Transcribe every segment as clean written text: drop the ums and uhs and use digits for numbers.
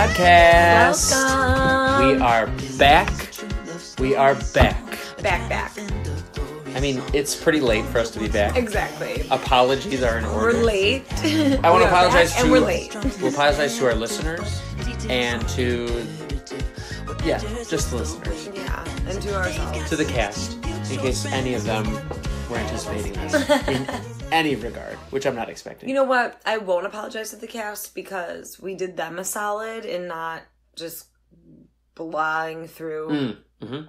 podcast. Welcome. We are back. We are back. Back. I mean, it's pretty late for us to be back. Exactly. Apologies are in order. We're late. I want to apologize to. And we're late. We'll apologize to our listeners and to, just the listeners. Yeah, and to ourselves. To the cast, in case any of them were anticipating this in any regard, which I'm not expecting. You know what? I won't apologize to the cast because we did them a solid and not just blowing through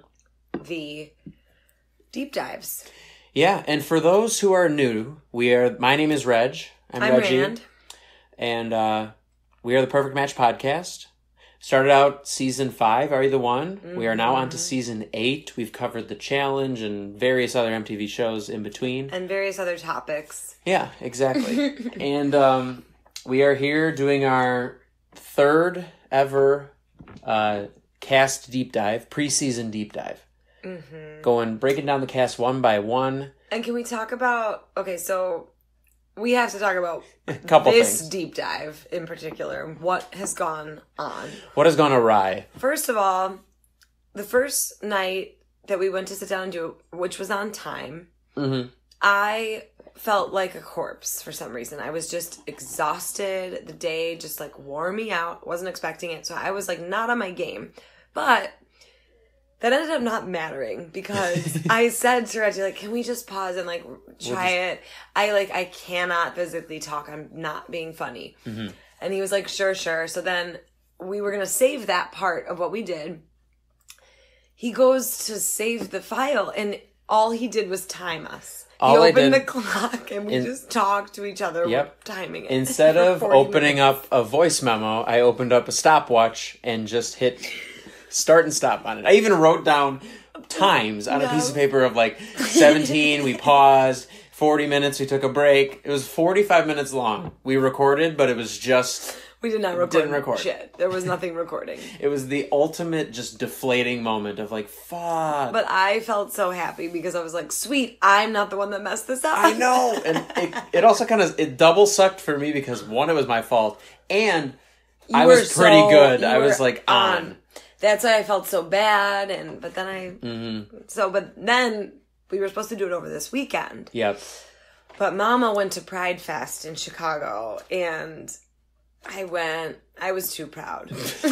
the deep dives. Yeah, and for those who are new, my name is Reg. I'm Reggie. Rand. And we are the Perfect Match Podcast. Started out season 5, Are You the One? We are now on to season 8. We've covered the challenge and various other MTV shows in between. And various other topics. Yeah, exactly. And we are here doing our third ever cast deep dive, preseason deep dive. Breaking down the cast one by one. And can we talk about, so we have to talk about this things. Deep dive in particular. What has gone on? What has gone awry? First of all, the first night that we went to sit down and do it, which was on time, I felt like a corpse for some reason. I was just exhausted. The day just wore me out. Wasn't expecting it. So I was not on my game. But that ended up not mattering because I said to Reggie, can we just pause and try it? I cannot physically talk. I'm not being funny. And he was like, sure. So then we were going to save that part of what we did. He goes to save the file and all he did was time us. He opened the clock and we just talked to each other timing it. Instead of opening up a voice memo, I opened up a stopwatch and just hit start and stop on it. I even wrote down times on a piece of paper of 17, we paused, 40 minutes, we took a break. It was 45 minutes long. We recorded, but it was just... We did not record. Didn't record. Shit. There was nothing recording. It was the ultimate just deflating moment of fuck. But I felt so happy because I was sweet, I'm not the one that messed this up. I know. And it also it double sucked for me because one, it was my fault. And I was pretty good. I was on. That's why I felt so bad, but then we were supposed to do it over this weekend. Yep. But Mama went to Pride Fest in Chicago, and I was too proud.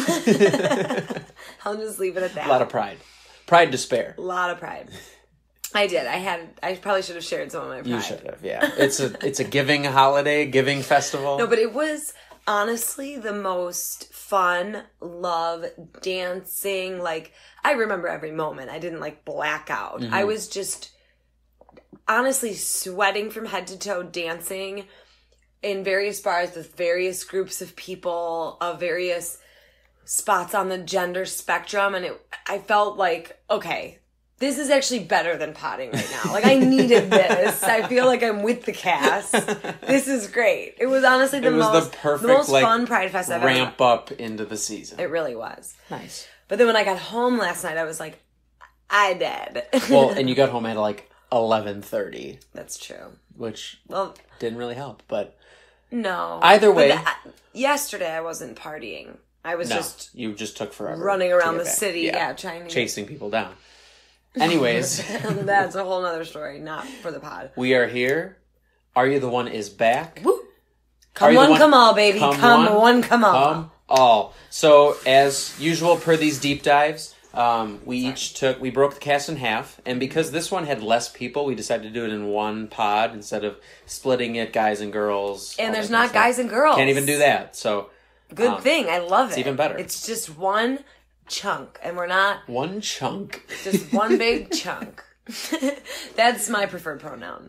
I'll just leave it at that. A lot of pride. Pride to spare. A lot of pride. I did. I probably should have shared some of my pride. You should have, yeah. It's a giving holiday, giving festival. No, but it was honestly the most fun, love, dancing. I remember every moment. I didn't black out. I was just honestly sweating from head to toe, dancing in various bars with various groups of people of various spots on the gender spectrum. And I felt okay, this is actually better than potting right now. I needed this. I feel like I'm with the cast. This is great. It was honestly the most fun Pride Fest I've ever had. Ramp up into the season. It really was. Nice. But then when I got home last night, I was I did. Well, and you got home at 11:30. That's true. Which didn't really help, but... No. Either way... Yesterday I wasn't partying. I was you just took forever. Running around the city, trying to... Chasing people down. Anyways. That's a whole nother story, not for the pod. We are here. Are You the One is back. Woo! Come one, come all, baby. Come all. Come all. So, as usual per these deep dives, we broke the cast in half, and because this one had less people, we decided to do it in one pod instead of splitting it guys and girls. And there's not guys and girls. Can't even do that, so... Good thing. I love it. It's even better. It's just one chunk, and we're not... One chunk. Just one big chunk. That's my preferred pronoun.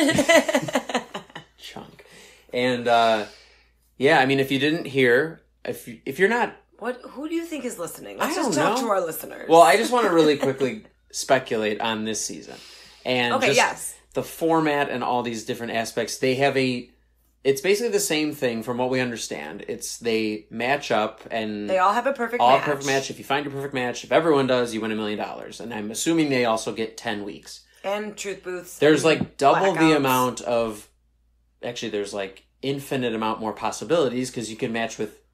Chunk. And, if you didn't hear, if you're not... Who do you think is listening? Let's just talk to our listeners. Well, I just want to really quickly speculate on this season. And the format and all these different aspects, they have it's basically the same thing from what we understand. They match up and... They all have a perfect match. Perfect match. If you find your perfect match, if everyone does, you win $1 million. And I'm assuming they also get 10 weeks. And truth booths. There's double the amount of... Actually, there's infinite amount more possibilities because you can match with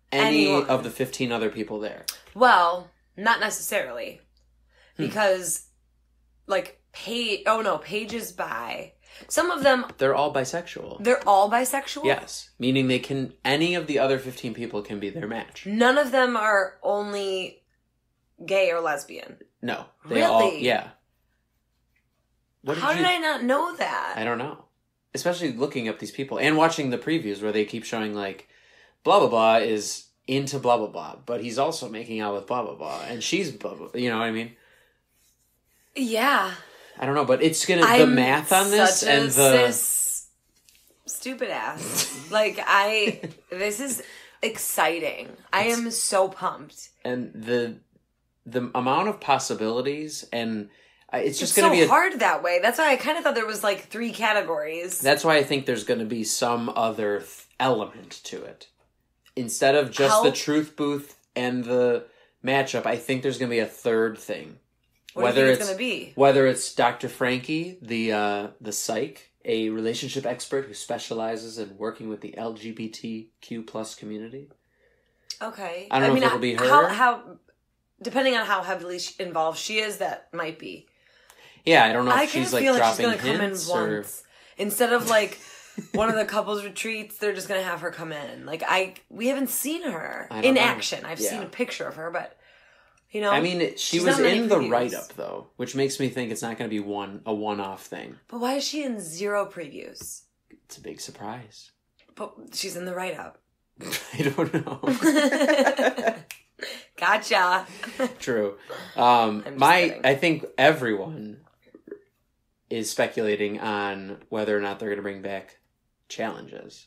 any Anyone. of the 15 other people there. Well, not necessarily. Because, like, Paige is bi. Some of them... They're all bisexual. They're all bisexual? Yes. Meaning any of the other 15 people can be their match. None of them are only gay or lesbian. No. Really? All, yeah. How did I not know that? I don't know. Especially looking up these people and watching the previews where they keep showing, like, blah, blah, blah is into blah, blah, blah, but he's also making out with blah, blah, blah, and she's blah, blah, you know what I mean? Yeah. I don't know, but it's the math on this such and a the... stupid ass. Like, this is exciting. I am so pumped. And the amount of possibilities and... It's just going to be so hard that way. That's why I kind of thought there was like 3 categories. That's why I think there's going to be some other element to it. Instead of just the truth booth and the matchup, I think there's going to be a third thing. What do you think it's going to be? Whether it's Dr. Frankie, the psych, a relationship expert who specializes in working with the LGBTQ plus community. Okay. I don't know if it'll be her. How depending on how heavily involved she is, that might be. Yeah, I don't know if she's like feel dropping like she's gonna hints come in or... once. Instead of like one of the couples retreats, they're just gonna have her come in. Like we haven't seen her in action. I've seen a picture of her, but you know, I mean, she was in the write-up though, which makes me think it's not going to be a one-off thing. But why is she in 0 previews? It's a big surprise. But she's in the write-up. I don't know. Gotcha. True. I think everyone is speculating on whether or not they're going to bring back challenges.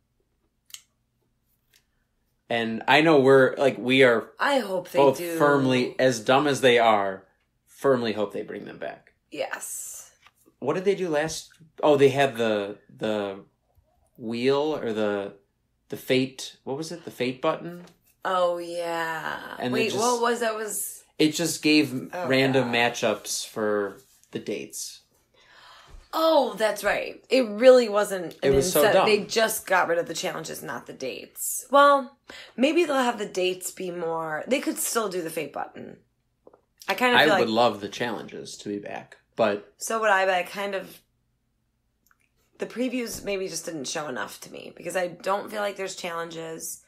And I know we are I hope they both do. Firmly, as dumb as they are, firmly hope they bring them back. Yes. What did they do last? Oh, they had the wheel or the fate. What was it? The fate button? Oh, yeah. And wait, what was that? It just gave random matchups for the dates. Oh, that's right. It really wasn't. It was so dumb. They just got rid of the challenges, not the dates. Well, maybe they'll have the dates be more... They could still do the fate button. I would love the challenges to be back, but... So would I, but I kind of... The previews maybe just didn't show enough to me, because I don't feel like there's challenges.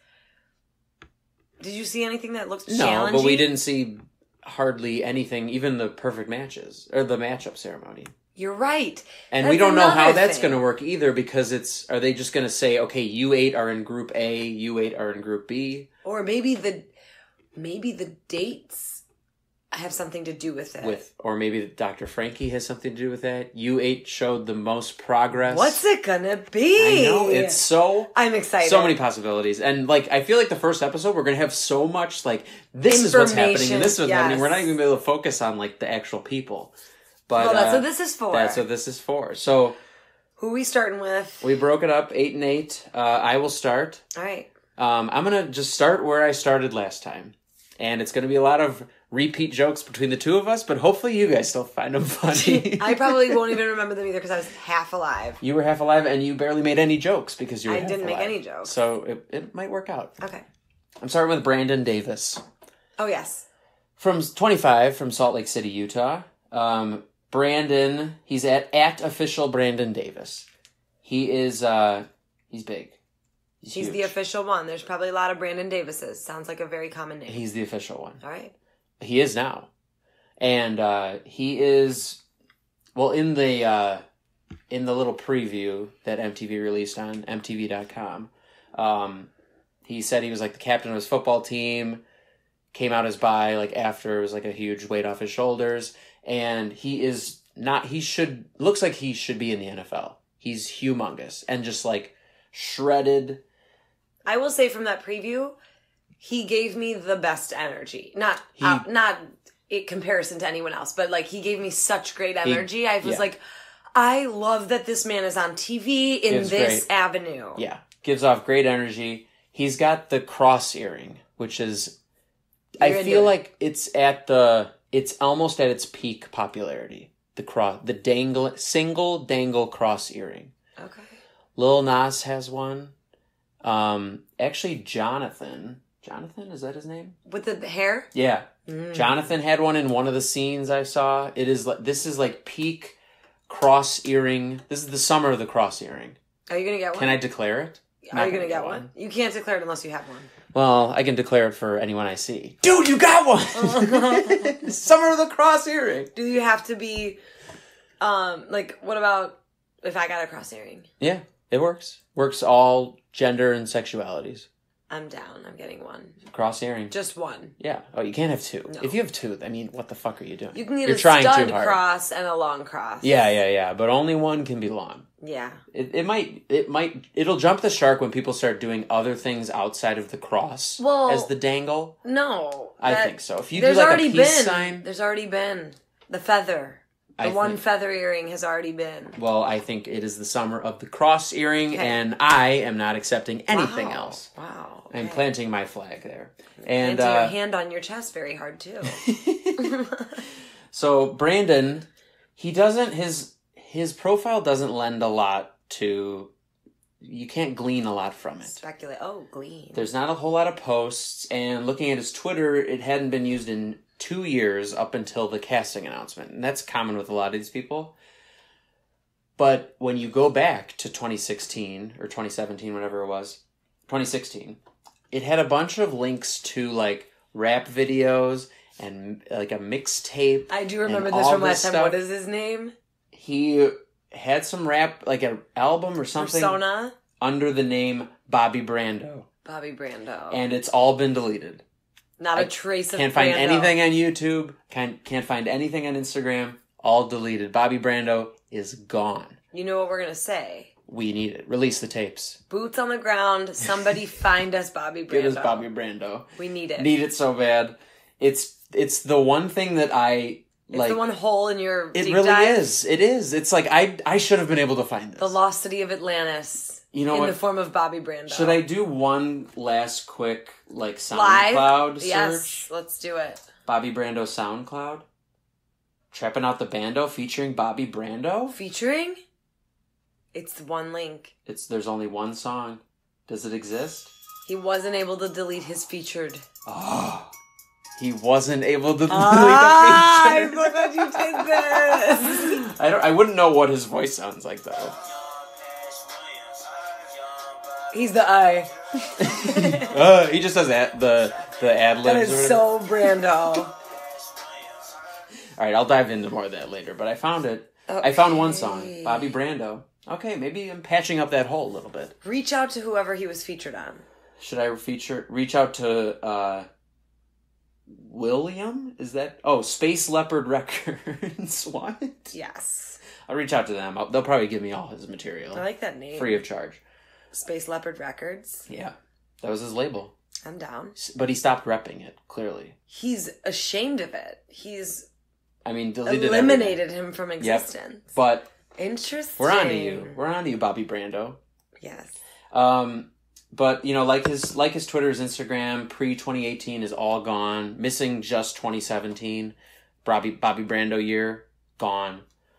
Did you see anything that looked challenging? No, but we didn't see hardly anything, even the perfect matches, or the matchup ceremony. You're right. And we don't know how that's going to work either, because are they just going to say, okay, you 8 are in group A, you 8 are in group B? Or maybe the dates have something to do with it. Or maybe Dr. Frankie has something to do with that. You 8 showed the most progress. What's it going to be? I know, I'm excited. So many possibilities. And I feel like the first episode, we're going to have so much, this is what's happening, and this is what's happening. We're not even going to be able to focus on, the actual people. But that's what this is for. That's what this is for. So, who are we starting with? We broke it up 8 and 8. I will start. All right. I'm gonna just start where I started last time, and it's gonna be a lot of repeat jokes between the two of us. But hopefully, you guys still find them funny. I probably won't even remember them either because I was half alive. You were half alive, and you barely made any jokes because you were half alive. I didn't make any jokes, so it might work out. Okay. I'm starting with Brandon Davis. Oh yes. From 25 from Salt Lake City, Utah. Brandon, he's at official Brandon Davis. He is, he's big. He's huge. The official one. There's probably a lot of Brandon Davises. Sounds like a very common name. He's the official one. All right. He is now. And, he is, well, in the little preview that MTV released on MTV.com, he said he was the captain of his football team, came out as bi, after it was a huge weight off his shoulders. And he is not, looks like he should be in the NFL. He's humongous and just shredded. I will say from that preview, he gave me the best energy. Not in comparison to anyone else, but he gave me such great energy. I was I love that this man is on TV in this avenue. Yeah. Gives off great energy. He's got the cross earring, which is, I feel like it's almost at its peak popularity. The single dangle cross earring. Okay. Lil Nas has one. Actually, Jonathan Jonathan, is that his name? With the hair? Yeah. Jonathan had one in one of the scenes I saw. This is like peak cross earring. This is the summer of the cross earring. Are you going to get one? Can I declare it? Are you going to get one? You can't declare it unless you have one. Well, I can declare it for anyone I see. Dude, you got one! Summer of the cross earring. Do you have to be, like, what about if I got a cross earring? Yeah, it works. Works all gender and sexualities. I'm down. I'm getting one. Cross earring. Just one. Yeah. Oh, you can't have two. No. If you have two, I mean, what the fuck are you doing? You can get You're a trying stud too hard. cross and a long cross. Yeah. But only one can be long. Yeah. It'll jump the shark when people start doing other things outside of the cross as the dangle. No. I think so. If you do like a peace sign. There's already been the feather. Feather earring has already been. Well, I think it is the summer of the cross earring, and I am not accepting anything else. Wow. Okay. I'm planting my flag there. And planting your hand on your chest very hard, too. So, Brandon, he doesn't, his profile doesn't lend a lot to, you can't glean a lot from it. Speculate. Oh, glean. There's not a whole lot of posts, and looking at his Twitter, it hadn't been used in 2 years up until the casting announcement. And that's common with a lot of these people. But when you go back to 2016 or 2017, whatever it was, 2016, it had a bunch of links to like rap videos and like a mixtape. I do remember this from last time. What is his name? He had some rap, like an album or something. Persona? Under the name Bobby Brando. Bobby Brando. And it's all been deleted. Not a trace of Can't find anything on YouTube. Can't find anything on Instagram. All deleted. Bobby Brando is gone. You know what we're going to say? We need it. Release the tapes. Boots on the ground. Somebody find us Bobby Brando. Get us Bobby Brando. We need it. Need it so bad. It's the one thing that I... It's the one hole in your It deep really dive. is. It is. It's like, I should have been able to find this. The lost city of Atlantis. You know in what? the form of Bobby Brando. Should I do one last quick, like, SoundCloud search? Yes, let's do it. Bobby Brando SoundCloud? Trapping Out the Bando featuring Bobby Brando? Featuring? It's one link. There's only one song. Does it exist? He wasn't able to delete his featured. Oh. He wasn't able to delete the featured. I'm so glad you did this. I wouldn't know what his voice sounds like, though. He's the I. He just does the ad-libs. That is so Brando. All right, I'll dive into more of that later, but I found it. Okay. I found one song, Bobby Brando. Okay, maybe I'm patching up that hole a little bit. Reach out to whoever he was featured on. Should I reach out to William? Is that... Oh, Space Leopard Records. What? Yes. I'll reach out to them. They'll probably give me all his material. I like that name. Free of charge. Space Leopard Records. Yeah. That was his label. I'm down. But he stopped repping it, clearly. He's ashamed of it. He's deleted eliminated him from existence. Yep. But interesting. We're on to you. We're on to you, Bobby Brando. Yes. But like his Twitter, his Instagram, pre-2018 is all gone. Missing just 2017. Bobby Brando year, gone.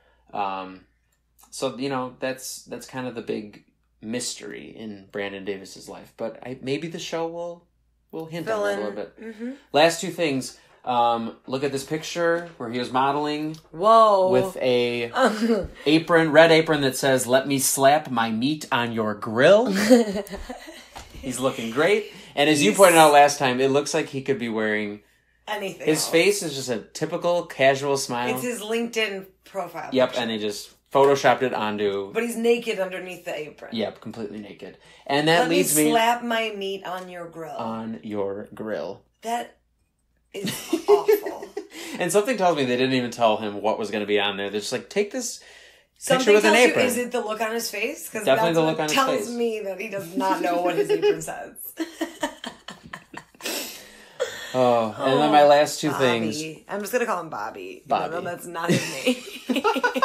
So that's kind of the big mystery in Brandon Davis's life, but maybe the show will hint at that a little bit. Mm-hmm. Last two things. Look at this picture where he was modeling. Whoa! With a red apron that says "Let me slap my meat on your grill." He's looking great, and as you pointed out last time, it looks like he could be wearing anything. His face is just a typical casual smile. It's his LinkedIn profile. Yep, picture. and he just photoshopped it onto... But he's naked underneath the apron. Yep, completely naked. And that leads me... Let me slap my meat on your grill. On your grill. That is awful. And something tells me they didn't even tell him what was going to be on there. They're just like, take this picture with an apron. Is it the look on his face? Because definitely the look on his face. Tells me that he does not know what his apron says. And then my last two things. I'm just going to call him Bobby. Bobby. Even though that's not his name.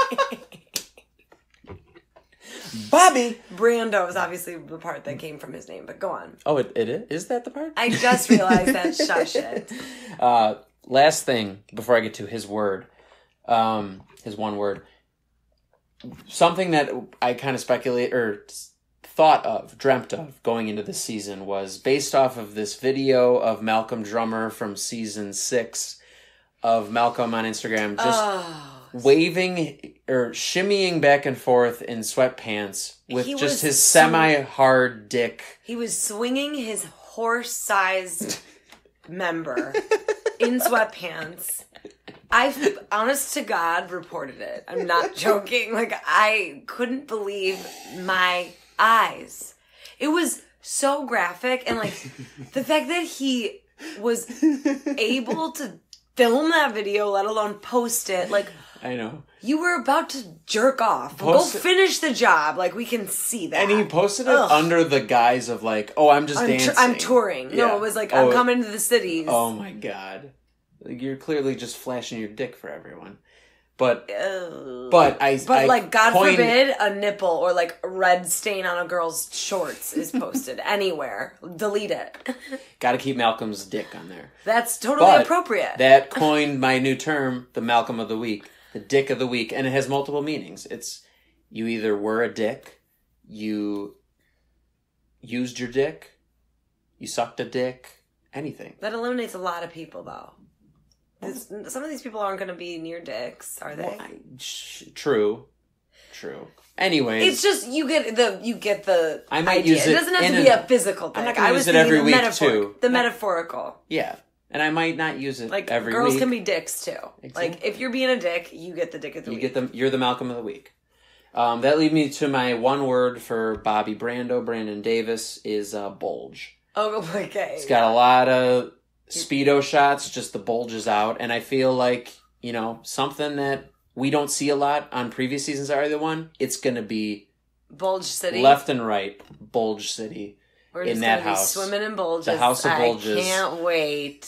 Bobby! Brando is obviously the part that came from his name, but go on. Oh, it is? Is that the part? I just realized that. Shush it. Last thing, before I get to his word. His one word. Something that I kind of speculate, or dreamt of going into the season was based off of this video of Malcolm Drummer from season 6 of Malcolm on Instagram just waving or shimmying back and forth in sweatpants with just his semi-hard dick. He was swinging his horse-sized member in sweatpants. I, honest to God, reported it. I'm not joking. Like, I couldn't believe my eyes. It was so graphic, and like the fact that he was able to film that video, let alone post it, like, I know. You were about to jerk off. Go finish the job. Like, we can see that. And he posted it under the guise of like, oh, I'm just dancing. I'm touring. Yeah. No, it was like, I'm coming to the cities. Oh my God. Like, you're clearly just flashing your dick for everyone. But God forbid a nipple or like a red stain on a girl's shorts is posted anywhere. Delete it. Got to keep Malcolm's dick on there. That's totally appropriate. That coined my new term, the Malcolm of the Week, the dick of the week, and it has multiple meanings. It's you either were a dick, you used your dick, you sucked a dick, anything. That eliminates a lot of people, though. Some of these people aren't going to be near dicks, are they? Well, true. Anyways, it's just you get the I might idea. Use it doesn't have to be a physical thing. I'm not going to use it every week too. The metaphorical. Yeah, and I might not use it like every girls week. Can be dicks too. Exactly. Like if you're being a dick, you get the dick of the week. You're the Malcolm of the week. That leads me to my one word for Bobby Brandon Davis is bulge. Oh, okay. He's got a lot of Speedo shots, just the bulges out, and I feel like, something that we don't see a lot on previous seasons of Either One, it's going to be Bulge City. Left and right, Bulge City. We're in that house. Swimming in bulges. The house of bulges. I can't wait.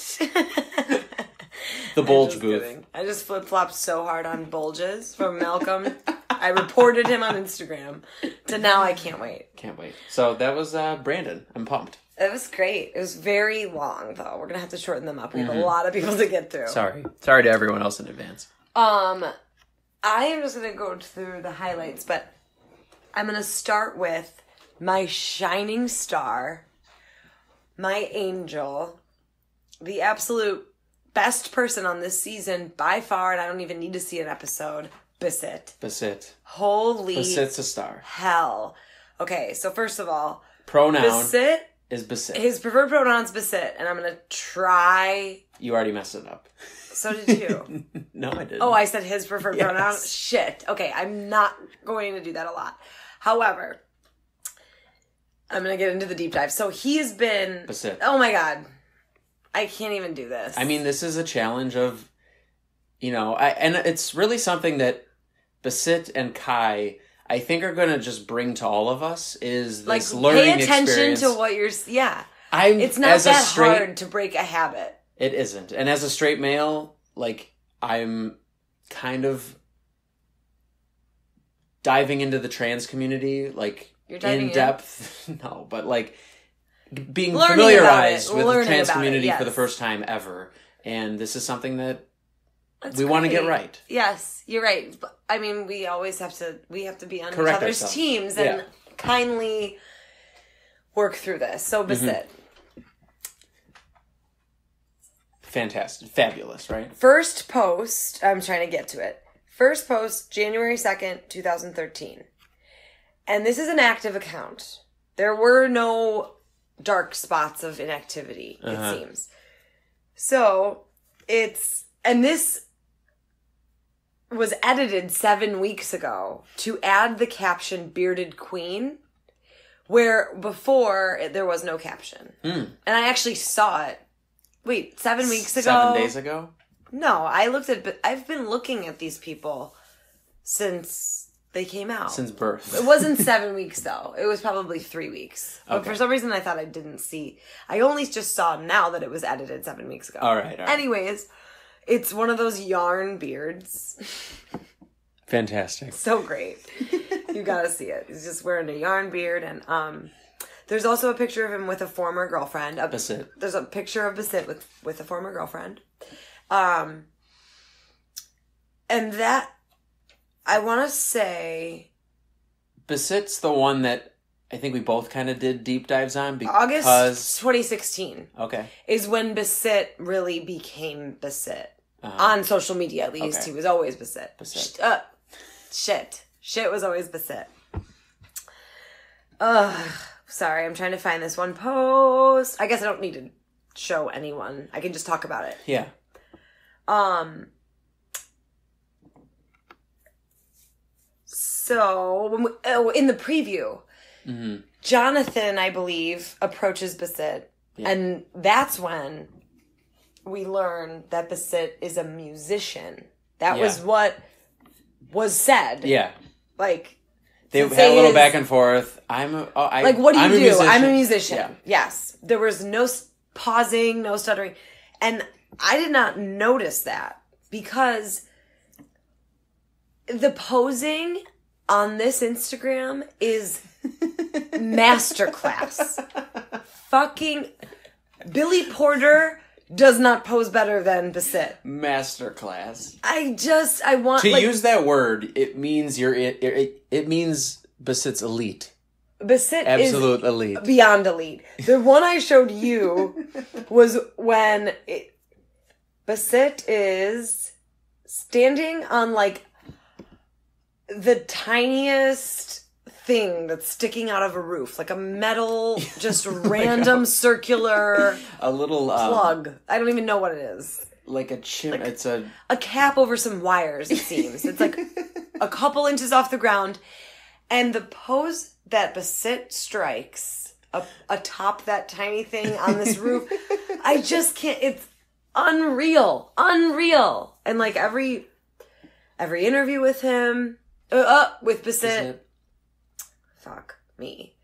The bulge booth. Kidding. I just flip-flopped so hard on bulges from Malcolm. I reported him on Instagram. To now I can't wait. Can't wait. So that was Brandon. I'm pumped. It was great. It was very long, though. We're going to have to shorten them up. We have a lot of people to get through. Sorry to everyone else in advance. I am just going to go through the highlights, but I'm going to start with my shining star, my angel, the absolute best person on this season by far, and I don't even need to see an episode, Basit. Holy Basit's a star. Hell. Okay, so first of all, pronoun Basit is Basit. His preferred pronoun is Basit, and I'm going to try... You already messed it up. So did you. No, I didn't. Oh, I said his preferred pronoun? Shit. Okay, I'm not going to do that a lot. However, I'm going to get into the deep dive. So he has been... Basit. Oh my God. I can't even do this. I mean, this is a challenge of, and it's really something that Basit and Kai... I think are going to just bring to all of us is this learning experience. Pay attention to what you're... Yeah. It's not that hard to break a habit. It isn't. And as a straight male, I'm kind of diving into the trans community, You're diving in depth. No, but being familiarized with the trans community for the first time ever. And this is something that we want to get right. Yes, you're right. I mean, we have to be on each other's teams and kindly work through this. So, Basit. Fantastic. Fabulous, right? First post, I'm trying to get to it. First post, January 2nd, 2013. And this is an active account. There were no dark spots of inactivity, it seems. So, and this was edited 7 weeks ago to add the caption Bearded Queen, where before there was no caption. And I actually saw it. Wait, 7 weeks ago? 7 days ago? No, I've been looking at these people since they came out. Since birth. It wasn't 7 weeks though. It was probably 3 weeks. Okay. But for some reason I thought I didn't see. I only just saw now that it was edited 7 weeks ago. All right. Anyways, it's one of those yarn beards. Fantastic. So great. You gotta see it. He's just wearing a yarn beard, and there's also a picture of him with a former girlfriend. Basit. There's a picture of Basit with a former girlfriend. And that, I want to say... Basit's the one that I think we both kind of did deep dives on because... August 2016. Okay. Is when Basit really became Basit. On social media, at least. Okay. He was always Basit. Shit was always Basit. Sorry, I'm trying to find this one post. I guess I don't need to show anyone. I can just talk about it. Yeah. So, in the preview, Jonathan, I believe, approaches Basit. Yeah. And that's when we learn that Basit is a musician. That was what was said. Yeah. Like, they had a little back and forth. What do you do? I'm a musician. Yeah. Yes. There was no pausing, no stuttering. And I did not notice that because the posing on this Instagram is masterclass. Fucking Billy Porter does not pose better than Basit. Masterclass. I want to use that word. It means it means Basit's elite. Basit absolute is elite, beyond elite. The one I showed you was when Basit is standing on like the tiniest thing that's sticking out of a roof, like a metal, just random circular, a little plug. I don't even know what it is. Like a chim. Like it's a cap over some wires. It seems it's like a couple inches off the ground, and the pose that Basit strikes atop that tiny thing on this roof, I just can't. It's unreal, and like every interview with him, with Basit. Fuck me.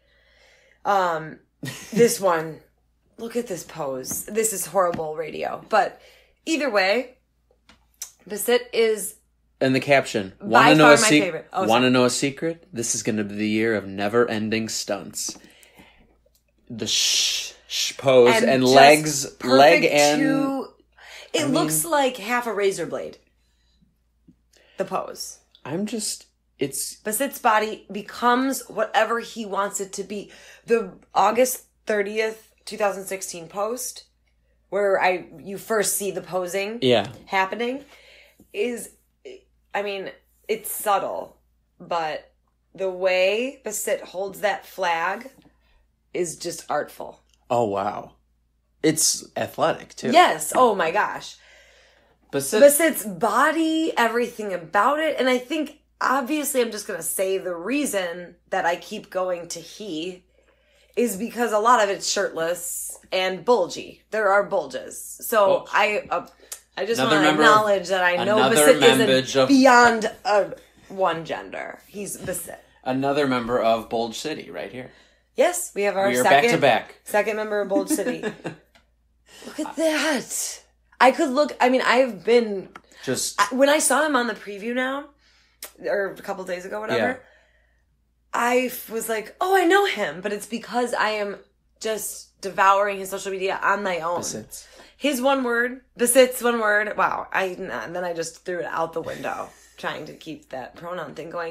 This one, look at this pose. This is horrible radio. But either way, Basit is... And the caption, by far my favorite. Want to know a secret? This is going to be the year of never-ending stunts. The pose and legs, leg and... It looks like half a razor blade. The pose. Basit's body becomes whatever he wants it to be. The August 30th, 2016 post, where you first see the posing happening, is, I mean, it's subtle, but the way Basit holds that flag is just artful. Oh, wow. It's athletic, too. Yes. Oh, my gosh. Basit's body, everything about it, and I think... Obviously, I'm just going to say the reason that I keep going to he is because a lot of it's shirtless and bulgy. There are bulges. So I just want to acknowledge that I know Basit isn't beyond one gender. He's Basit. Another member of Bulge City right here. Yes, we have our second member of Bulge City. Look at that. I've been... when I saw him on the preview now... or a couple days ago, whatever, I was like, oh, I know him. But it's because I am just devouring his social media on my own. Basit's one word. Wow. And then I just threw it out the window, trying to keep that pronoun thing going.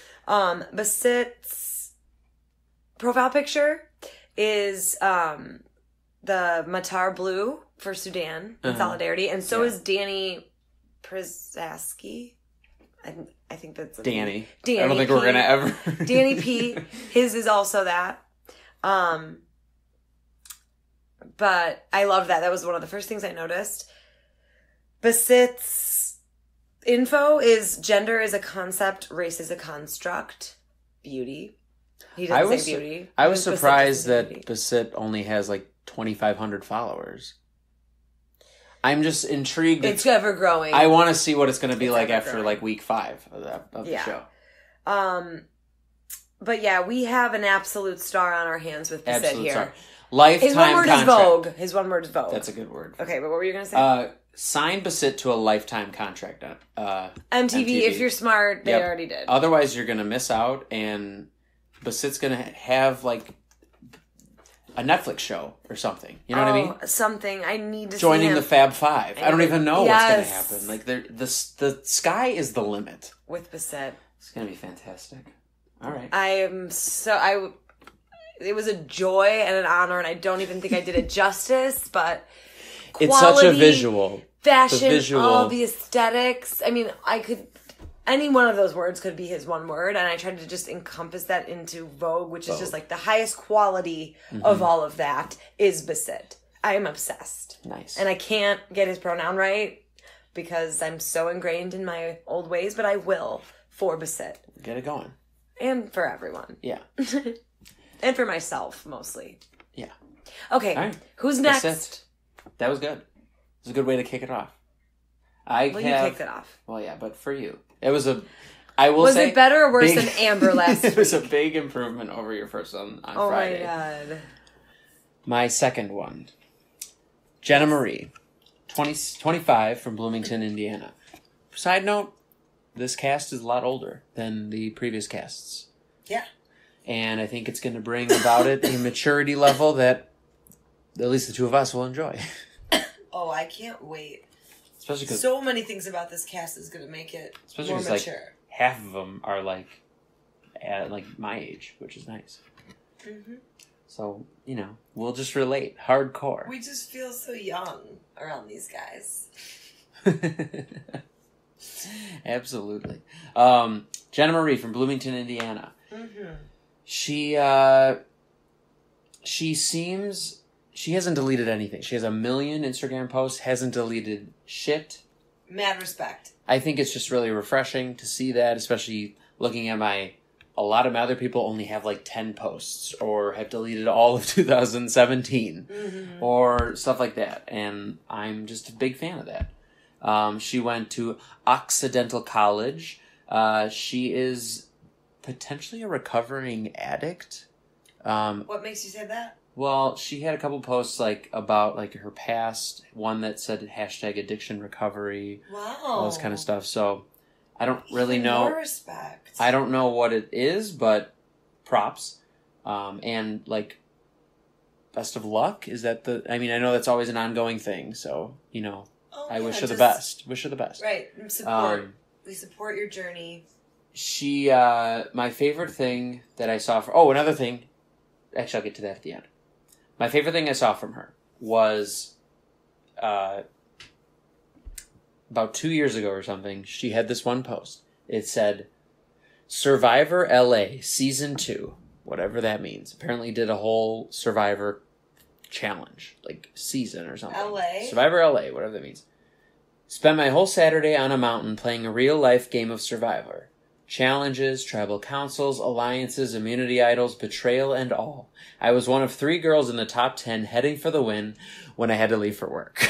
Basit's profile picture is the Matar blue for Sudan in solidarity. And so is Danny Przaski. I think that's Danny. I don't think we're going to ever... Danny P. His is also that. But I love that. That was one of the first things I noticed. Basit's info is gender is a concept, race is a construct, beauty. He doesn't say beauty. I was surprised that Basit only has like 2,500 followers. I'm just intrigued. It's ever growing. I want to see what it's going to be like after like week 5 of the show. But yeah, we have an absolute star on our hands with Basit here. Star. Lifetime His one word contract. is Vogue. His one word is Vogue. That's a good word. Okay, but what were you going to say? Sign Basit to a lifetime contract on MTV. If you're smart, they already did. Otherwise, you're going to miss out, and Basit's going to have like a Netflix show or something. You know what I mean? Something. I need to joining see him. the Fab Five. I don't even know what's going to happen. Like the sky is the limit with Basit. It's going to be fantastic. All right. it was a joy and an honor, and I don't even think I did it justice, but quality, it's such a visual. Fashion, all the aesthetics. I mean, any one of those words could be his one word, and I tried to just encompass that into Vogue, which is just like the highest quality of all of that is Basit. I am obsessed. Nice. And I can't get his pronoun right because I'm so ingrained in my old ways, but I will for Basit. Get it going. And for everyone. Yeah. And for myself, mostly. Yeah. Okay, right. Who's next? Basit. That was good. It was a good way to kick it off. You kicked it off. Well, yeah, but for you. It was a... I will was say... Was it better or worse than Amber last week? It was a big improvement over your first one on Friday. Oh, my God. My second one. Jenna Marie. 25 from Bloomington, Indiana. Side note, this cast is a lot older than the previous casts. Yeah. And I think it's going to bring about it a maturity level that at least the two of us will enjoy. Oh, I can't wait. Especially because so many things about this cast is going to make it more mature. Like, half of them are like my age, which is nice. Mm-hmm. So, we'll just relate hardcore. We just feel so young around these guys. Absolutely. Jenna Marie from Bloomington, Indiana. Mm-hmm. She hasn't deleted anything. She has 1 million Instagram posts, hasn't deleted shit. Mad respect. I think it's just really refreshing to see that, especially looking at a lot of my other people only have like 10 posts or have deleted all of 2017 or stuff like that. And I'm just a big fan of that. She went to Occidental College. She is potentially a recovering addict. What makes you say that? Well, she had a couple posts about her past. One that said #addiction recovery. Wow. All this kind of stuff. So I don't really know. More respect. I don't know what it is, but props. And best of luck. Is that I know that's always an ongoing thing. So I wish her the best. Wish her the best. Right. Support. We support your journey. She, my favorite thing that I saw another thing. Actually, I'll get to that at the end. My favorite thing I saw from her was, about 2 years ago or something, she had this one post. It said, Survivor LA Season 2, whatever that means. Apparently did a whole Survivor challenge, season or something. LA? Survivor LA, whatever that means. Spent my whole Saturday on a mountain playing a real-life game of Survivor. Challenges, tribal councils, alliances, immunity idols, betrayal, and all. I was one of 3 girls in the top 10 heading for the win when I had to leave for work.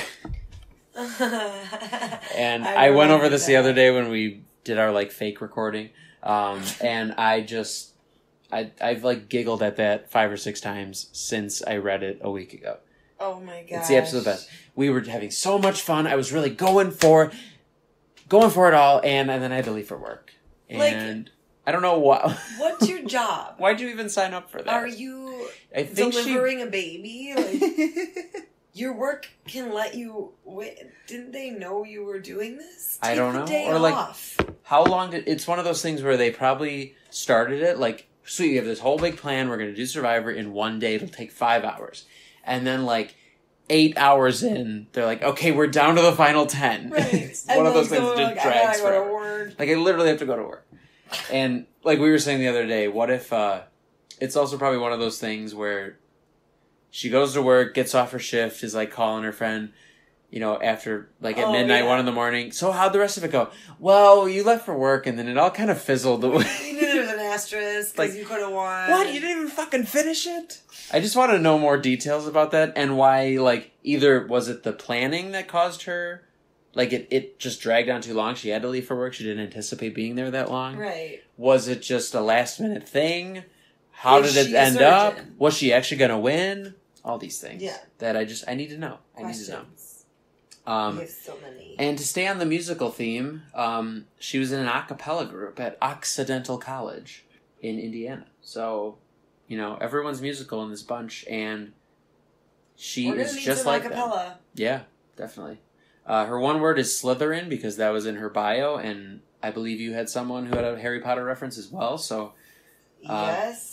And I went over this the other day when we did our fake recording. And I've giggled at that 5 or 6 times since I read it a week ago. Oh my god. It's the absolute best. We were having so much fun. I was really going for it all, and then I had to leave for work. And I don't know what. What's your job? Why'd you even sign up for that? Are you delivering a baby? Your work can let you win. Didn't they know you were doing this? I don't know. Take the day off. How long it's one of those things where they probably started it sweet, you have this whole big plan, we're going to do Survivor in 1 day, it'll take 5 hours. And then 8 hours in, they're like, okay, we're down to the final 10. Right. It's one of those things that just drags forever. I gotta go to work. I literally have to go to work. And we were saying the other day, what if it's also probably one of those things where she goes to work, gets off her shift, is calling her friend, after at midnight, 1 a.m. So how'd the rest of it go? Well, you left for work, and then it all kind of fizzled away. You knew there was an asterisk because you could have won. What? You didn't even fucking finish it? I just want to know more details about that and why, either was it the planning that caused her, it just dragged on too long. She had to leave for work. She didn't anticipate being there that long. Right. Was it just a last minute thing? How did it end up? Was she actually going to win? All these things. Yeah. That I need to know. Questions. I need to know. We have so many. And to stay on the musical theme, she was in an a cappella group at Occidental College in Indiana. So, everyone's musical in this bunch, and she is just like them. Yeah, definitely. Her one word is Slytherin because that was in her bio, and I believe you had someone who had a Harry Potter reference as well. So, yes.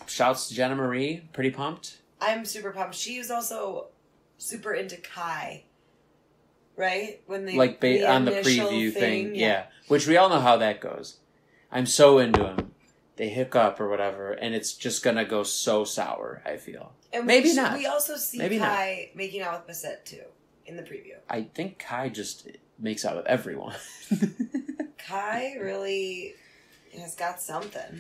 shouts to Jenna Marie. Pretty pumped. I'm super pumped. She was also super into Kai. Right? When they like on the preview thing. Yeah. Which we all know how that goes. I'm so into him. They hook up or whatever, and it's just gonna go so sour, I feel. And maybe not. We also see maybe Kai making out with Basette, too, in the preview. I think Kai just makes out with everyone. Kai really has got something.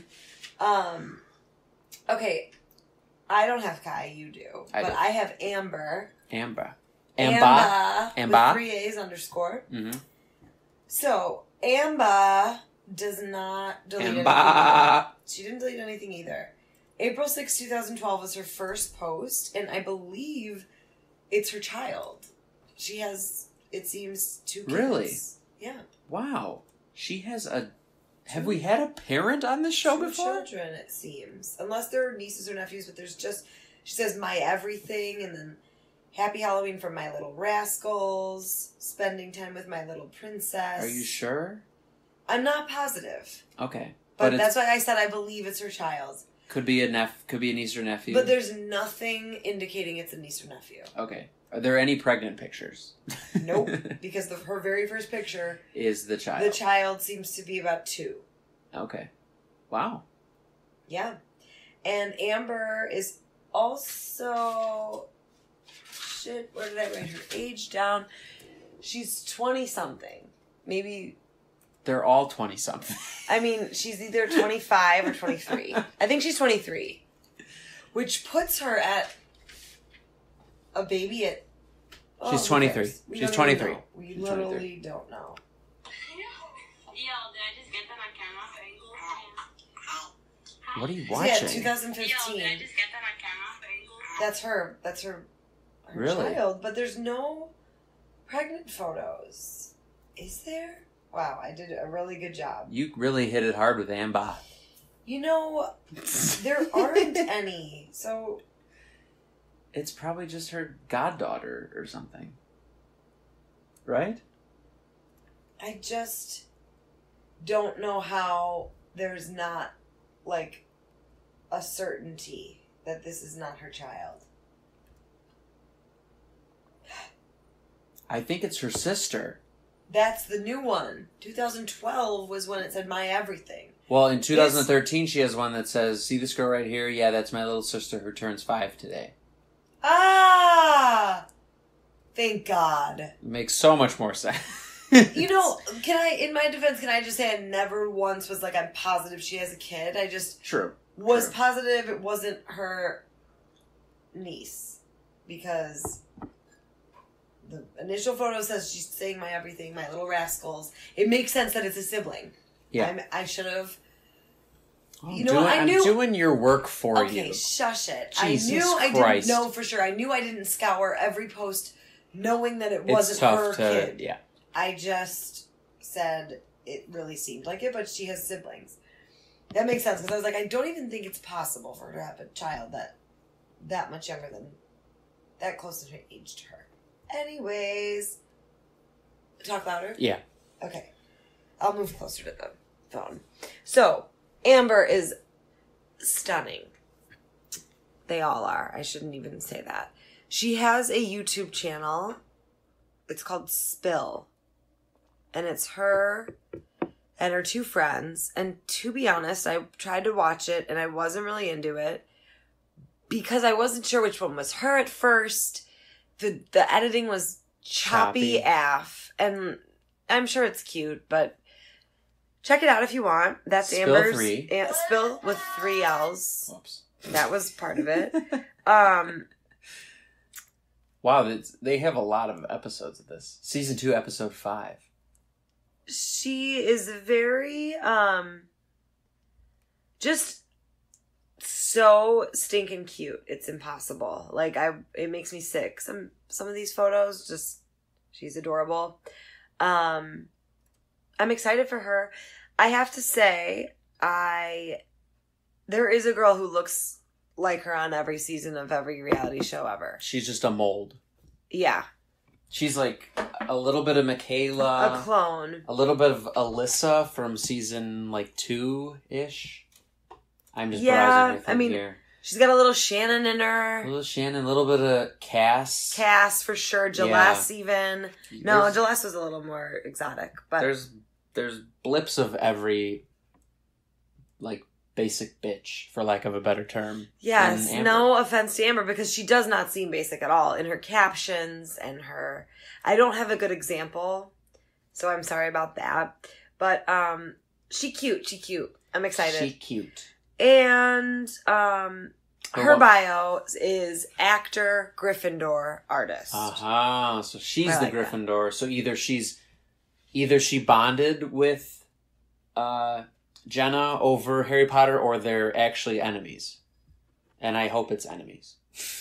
Okay, I don't have Kai, you do. I have Amber. Amba. With 3 A's underscore. Mm-hmm. So, Amba does not delete anything. She didn't delete anything either. April 6, 2012 was her first post, and I believe it's her child. She has, it seems, 2 kids. Really? Yeah. Wow. She has a... Have we had a parent on this show before? 2 children, it seems. Unless they're nieces or nephews, but there's just... She says, my everything, and then... Happy Halloween from my little rascals. Spending time with my little princess. Are you sure? I'm not positive. Okay. But that's why I said I believe it's her child. Could be a niece or nephew. But there's nothing indicating it's a niece or nephew. Okay. Are there any pregnant pictures? Nope. Because her very first picture... is the child. The child seems to be about 2. Okay. Wow. Yeah. And Amber is also... Shit, where did I write her age down? She's 20-something. Maybe... They're all 20-something. I mean, she's either 25 or 23. I think she's 23. Which puts her at a baby at... Oh, she's 23. She's 23. We literally don't know. What are you watching? Yeah, 2015. That's her really? Child. But there's no pregnant photos. Is there? Wow, I did a really good job. You really hit it hard with Amber. You know, there aren't any. So... It's probably just her goddaughter or something. Right? I just don't know how there's not, like, a certainty that this is not her child. I think it's her sister. That's the new one. 2012 was when it said My Everything. Well, in 2013, she has one that says, see this girl right here? Yeah, that's my little sister who turns 5 today. Ah! Thank God. It makes so much more sense. You know, in my defense, can I just say I never once was like, I'm positive she has a kid. I just was positive it wasn't her niece. Because the initial photo says she's saying My Everything, My Little Rascals. It makes sense that it's a sibling. Yeah. I should have... I'm doing your work for you. Okay, shush it. Jesus I Christ. didn't know for sure. I knew I didn't scour every post knowing that it wasn't her kid. Yeah. I just said it really seemed like it, but she has siblings. That makes sense, because I was like, I don't even think it's possible for her to have a child that much younger than, that close in age to her. Anyways. Talk louder? Yeah. Okay. I'll move closer to the phone. So, Amber is stunning. They all are. I shouldn't even say that. She has a YouTube channel. It's called Spill. And it's her and her 2 friends. And to be honest, I tried to watch it and I wasn't really into it because I wasn't sure which one was her at first. The editing was choppy AF. And I'm sure it's cute, but check it out if you want. That's Spill Amber's. 3. Spill with 3 L's. Whoops. That was part of it. Wow, they have a lot of episodes of this. Season 2, episode 5. She is very, just so stinking cute. It's impossible. Like, it makes me sick. Some of these photos, just, she's adorable. I'm excited for her. I have to say, there is a girl who looks like her on every season of every reality show ever. She's just a mold. Yeah. She's like a little bit of Michaela. A clone. A little bit of Alyssa from season 2-ish. I'm just browsing everything here. She's got a little Shannon in her. A little Shannon, a little bit of Cass. Cass, for sure. Jaless, even. No, Jaless was a little more exotic. But there's blips of every, like, basic bitch, for lack of a better term. Yes, no offense to Amber, because she does not seem basic at all. In her captions and her... I don't have a good example, so I'm sorry about that. But she cute. I'm excited. She cute. And her bio is actor, Gryffindor, artist. Aha, so she's the Gryffindor. That. So either she bonded with Jenna over Harry Potter, or they're actually enemies. And I hope it's enemies.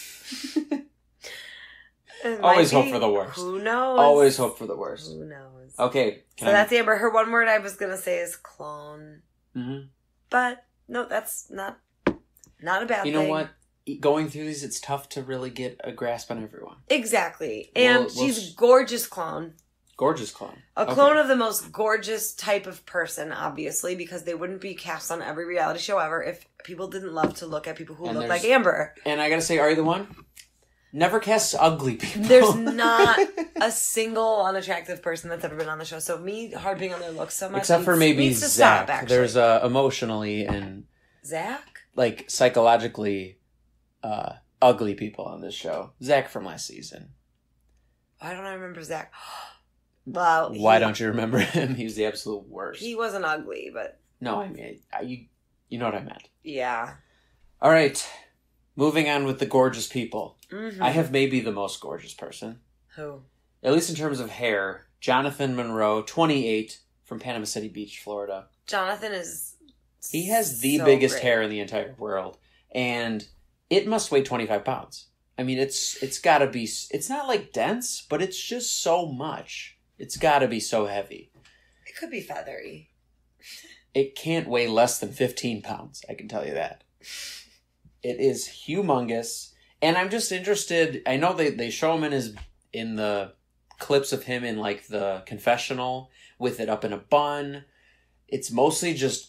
Always hope for the worst. Who knows? Always hope for the worst. Who knows? Okay. So that's Amber. Her one word I was going to say is clone. Mm-hmm. But, no, that's not a bad thing. You know what? Going through these, it's tough to really get a grasp on everyone. Exactly. And she's gorgeous clone. Gorgeous clone. A clone of the most gorgeous type of person, obviously, because they wouldn't be cast on every reality show ever if people didn't love to look at people who look like Amber. And I gotta say, are you the one? Never cast ugly people. There's not a single unattractive person that's ever been on the show. So me harping on their looks so much. Except for maybe Zach. Stop, there's emotionally and... Zach? Like, psychologically ugly people on this show. Zach from last season. Why don't I remember Zach? Well, why don't you remember him? He was the absolute worst. He wasn't ugly, but... No, I mean, you know what I meant. Yeah. All right. Moving on with the gorgeous people. Mm-hmm. I have maybe the most gorgeous person. Who? At least in terms of hair. Jonathan Monroe, 28, from Panama City Beach, Florida. Jonathan is... He has the biggest hair in the entire world. And it must weigh 25 pounds. I mean, it's gotta be... It's not, like, dense, but it's just so much. It's gotta be so heavy. It could be feathery. It can't weigh less than 15 pounds, I can tell you that. It is humongous. And I'm just interested... I know they show him in the clips of him in, like, the confessional with it up in a bun. It's mostly just...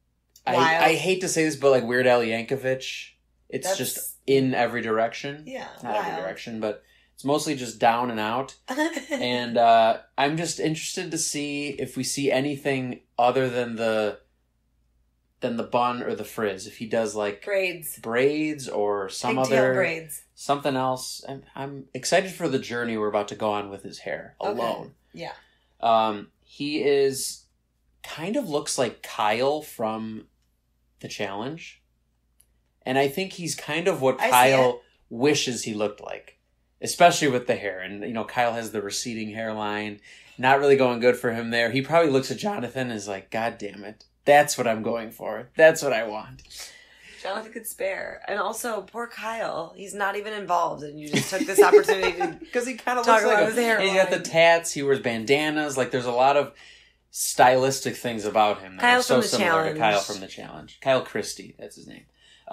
I hate to say this, but, like, Weird Al Yankovic. That's just in every direction. Yeah. Not every direction, but it's mostly just down and out. And I'm just interested to see if we see anything other than the bun or the frizz. If he does, like, braids or some other braids, something else. I'm excited for the journey we're about to go on with his hair alone. Yeah. He is kind of looks like Kyle from The Challenge. And I think he's kind of what Kyle wishes he looked like. Especially with the hair. And, you know, Kyle has the receding hairline. Not really going good for him there. He probably looks at Jonathan and is like, God damn it. That's what I'm going for. That's what I want. Jonathan could spare. And also, poor Kyle. He's not even involved. And you just took this opportunity to because he kind of looks like his hair. He's got the tats. He wears bandanas. Like, there's a lot of stylistic things about him that are so similar to Kyle from The Challenge. Kyle Christie. That's his name.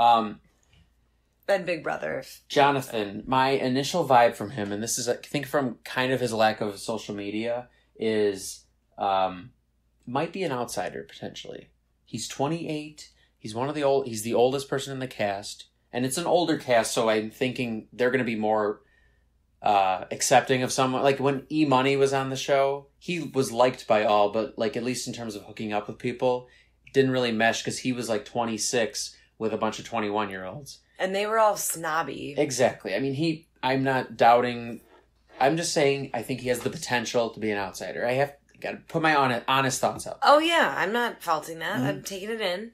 And Big Brother. Jonathan, my initial vibe from him, and this is, I think, from kind of his lack of social media, is might be an outsider, potentially. He's 28. He's he's the oldest person in the cast. And it's an older cast, so I'm thinking they're going to be more accepting of someone. Like, when E-Money was on the show, he was liked by all, but, like, at least in terms of hooking up with people, it didn't really mesh because he was, like, 26 with a bunch of 21-year-olds. And they were all snobby. Exactly. I mean, I'm not doubting. I'm just saying I think he has the potential to be an outsider. Got to put my honest thoughts out. Oh, yeah. I'm not faulting that. Mm-hmm. I'm taking it in.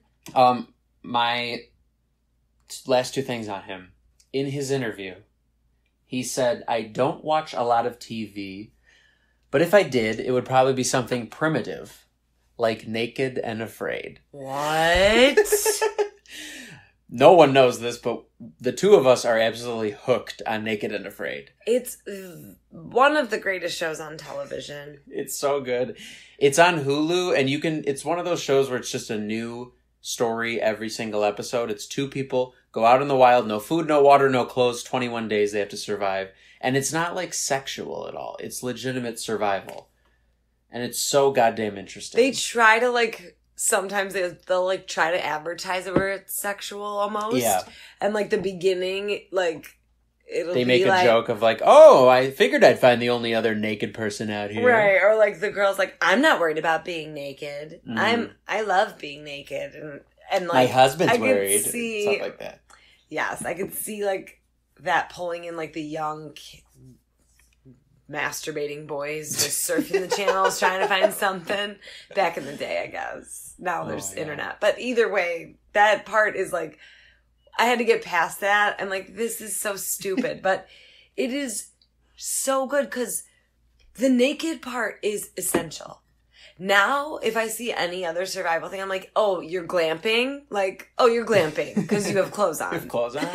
My last two things on him. In his interview, he said, I don't watch a lot of TV, but if I did, it would probably be something primitive, like Naked and Afraid. What? No one knows this, but the two of us are absolutely hooked on Naked and Afraid. It's one of the greatest shows on television. It's so good. It's on Hulu, and it's one of those shows where it's just a new story every single episode. It's two people go out in the wild, no food, no water, no clothes, 21 days they have to survive. And it's not, like, sexual at all. It's legitimate survival. And it's so goddamn interesting. They try to, like, sometimes they'll like try to advertise it where it's sexual almost. Yeah. And like the beginning, like they make a joke of like, oh, I figured I'd find the only other naked person out here. Right. Or like the girl's like, I'm not worried about being naked. I love being naked. And like, my husband's I worried. See, stuff like that. Yes. I could see like that pulling in like the young masturbating boys just surfing the channels trying to find something. Back in the day, I guess. Now there's internet. But either way, that part is like, I had to get past that. And like, this is so stupid. But it is so good because the naked part is essential. Now, if I see any other survival thing, I'm like, oh, you're glamping? Like, oh, you're glamping because you have clothes on. You have clothes on?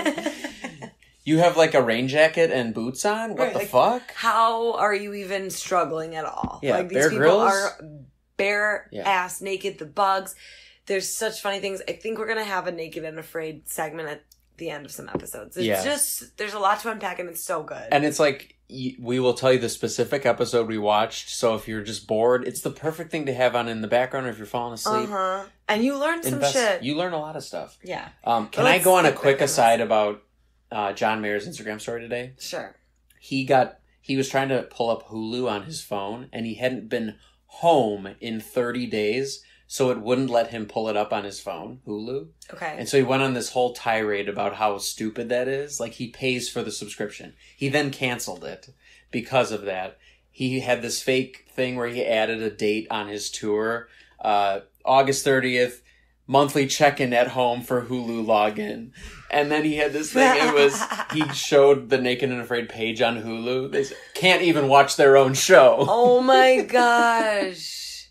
You have like a rain jacket and boots on? What the fuck? How are you even struggling at all? Yeah, like, these Bear people Grylls? are bare ass naked, the bugs. There's such funny things. I think we're going to have a Naked and Afraid segment at the end of some episodes. It's just, there's a lot to unpack and it's so good. And it's like, we will tell you the specific episode we watched, so if you're just bored, it's the perfect thing to have on in the background or if you're falling asleep. And you learn some shit. You learn a lot of stuff. Yeah. Can I go on a quick aside about John Mayer's Instagram story today? Sure. He was trying to pull up Hulu on his phone, and he hadn't been home in 30 days, so it wouldn't let him pull it up on his phone, Hulu. Okay. And so he went on this whole tirade about how stupid that is. Like, he pays for the subscription. He then canceled it because of that. He had this fake thing where he added a date on his tour. August 30th, monthly check-in at home for Hulu login. And then he had this thing, he showed the Naked and Afraid page on Hulu. They can't even watch their own show. Oh my gosh.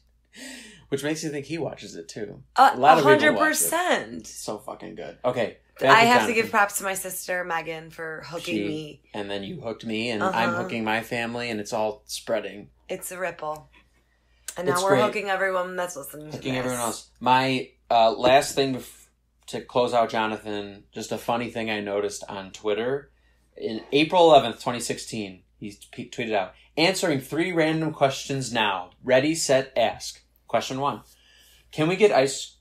Which makes you think he watches it too. A lot of people watch it. 100%. So fucking good. Okay. I have to give props to my sister, Megan, for hooking me. And then you hooked me, and I'm hooking my family, and it's all spreading. It's a ripple. And now we're hooking everyone that's listening to this. Hooking everyone else. My last thing to close out Jonathan, just a funny thing I noticed on Twitter. In April 11th, 2016, he tweeted out, answering 3 random questions now. Ready, set, ask. Question 1. Can we get ice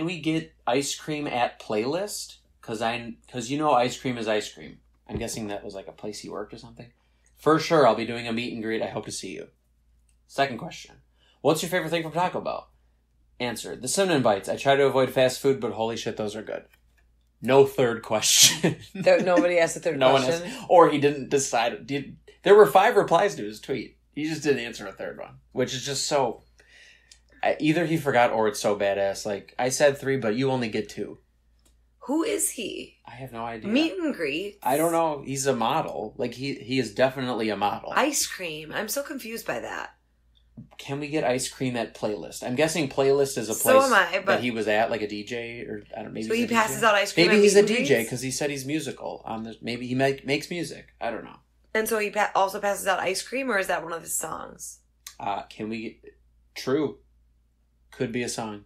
cream at Playlist? Cause you know ice cream is ice cream. I'm guessing that was like a place he worked or something. For sure, I'll be doing a meet and greet. I hope to see you. Second question. What's your favorite thing from Taco Bell? Answer. The cinnamon bites. I try to avoid fast food, but holy shit, those are good. No third question. Nobody asked a third question? Or he didn't decide. There were 5 replies to his tweet. He just didn't answer a third one, which is just so... Either he forgot or it's so badass. Like, I said 3, but you only get 2. Who is he? I have no idea. Meet and greet? I don't know. He's a model. Like, he is definitely a model. Ice cream. I'm so confused by that. Can we get ice cream at Playlist? I'm guessing Playlist is a place that he was at, like a DJ, or I don't know. Maybe so he passes out ice cream. Maybe he's a DJ because he said he's musical. Maybe he makes music. I don't know. And so he also passes out ice cream, or is that one of his songs? Can we? True. Could be a song.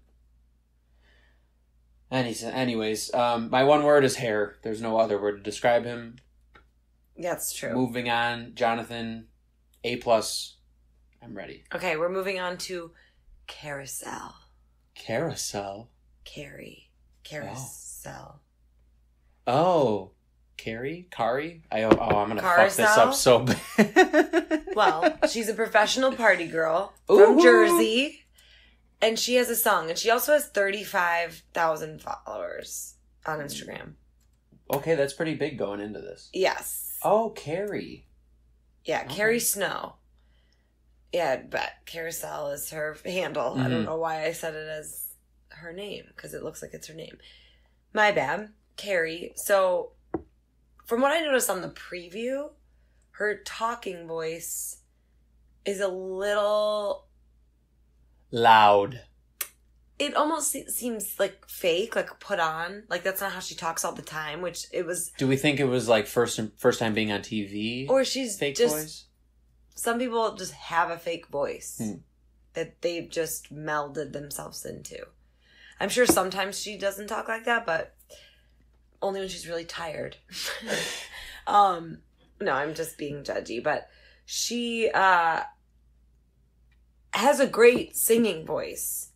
Anyways, my one word is hair. There's no other word to describe him. That's true. Moving on, Jonathan, A+. I'm ready. Okay, we're moving on to Carousel. Carousel? Carrie. Carousel. Oh. Carrie? Kari? I'm going to fuck this up so bad. Well, she's a professional party girl from Jersey. And she has a song. And she also has 35,000 followers on Instagram. Okay, that's pretty big going into this. Yes. Oh, Carrie. Yeah, okay. Carrie Snow. Yeah, but Carousel is her handle. Mm-hmm. I don't know why I said it as her name, because it looks like it's her name. My bad. Carrie. So, from what I noticed on the preview, her talking voice is a little... loud. It almost seems like fake, like put on. Like that's not how she talks all the time, which it was... Do we think it was like first time being on TV? Or she's fake just... voice? Some people just have a fake voice that they've just melded themselves into. I'm sure sometimes she doesn't talk like that, but only when she's really tired. No, I'm just being judgy, but she has a great singing voice.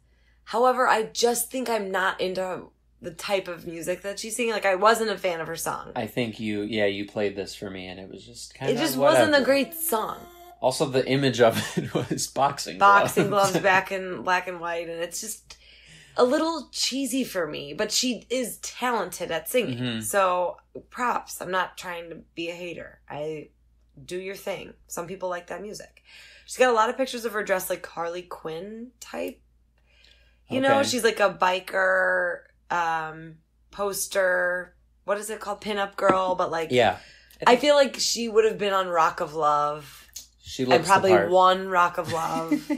However, I just think I'm not into the type of music that she's singing. Like, I wasn't a fan of her song. I think you played this for me, and it was just kind of It just whatever. wasn't a great song. Also, the image of it was boxing gloves. Boxing gloves back in black and white, and it's just a little cheesy for me. But she is talented at singing. Mm-hmm. So, props. I'm not trying to be a hater. Do your thing. Some people like that music. She's got a lot of pictures of her dressed like Harley Quinn type. You know, she's like a biker poster. What is it called? Pinup girl. But like, yeah. I feel like she would have been on Rock of Love. She looks and probably the part. won Rock of Love.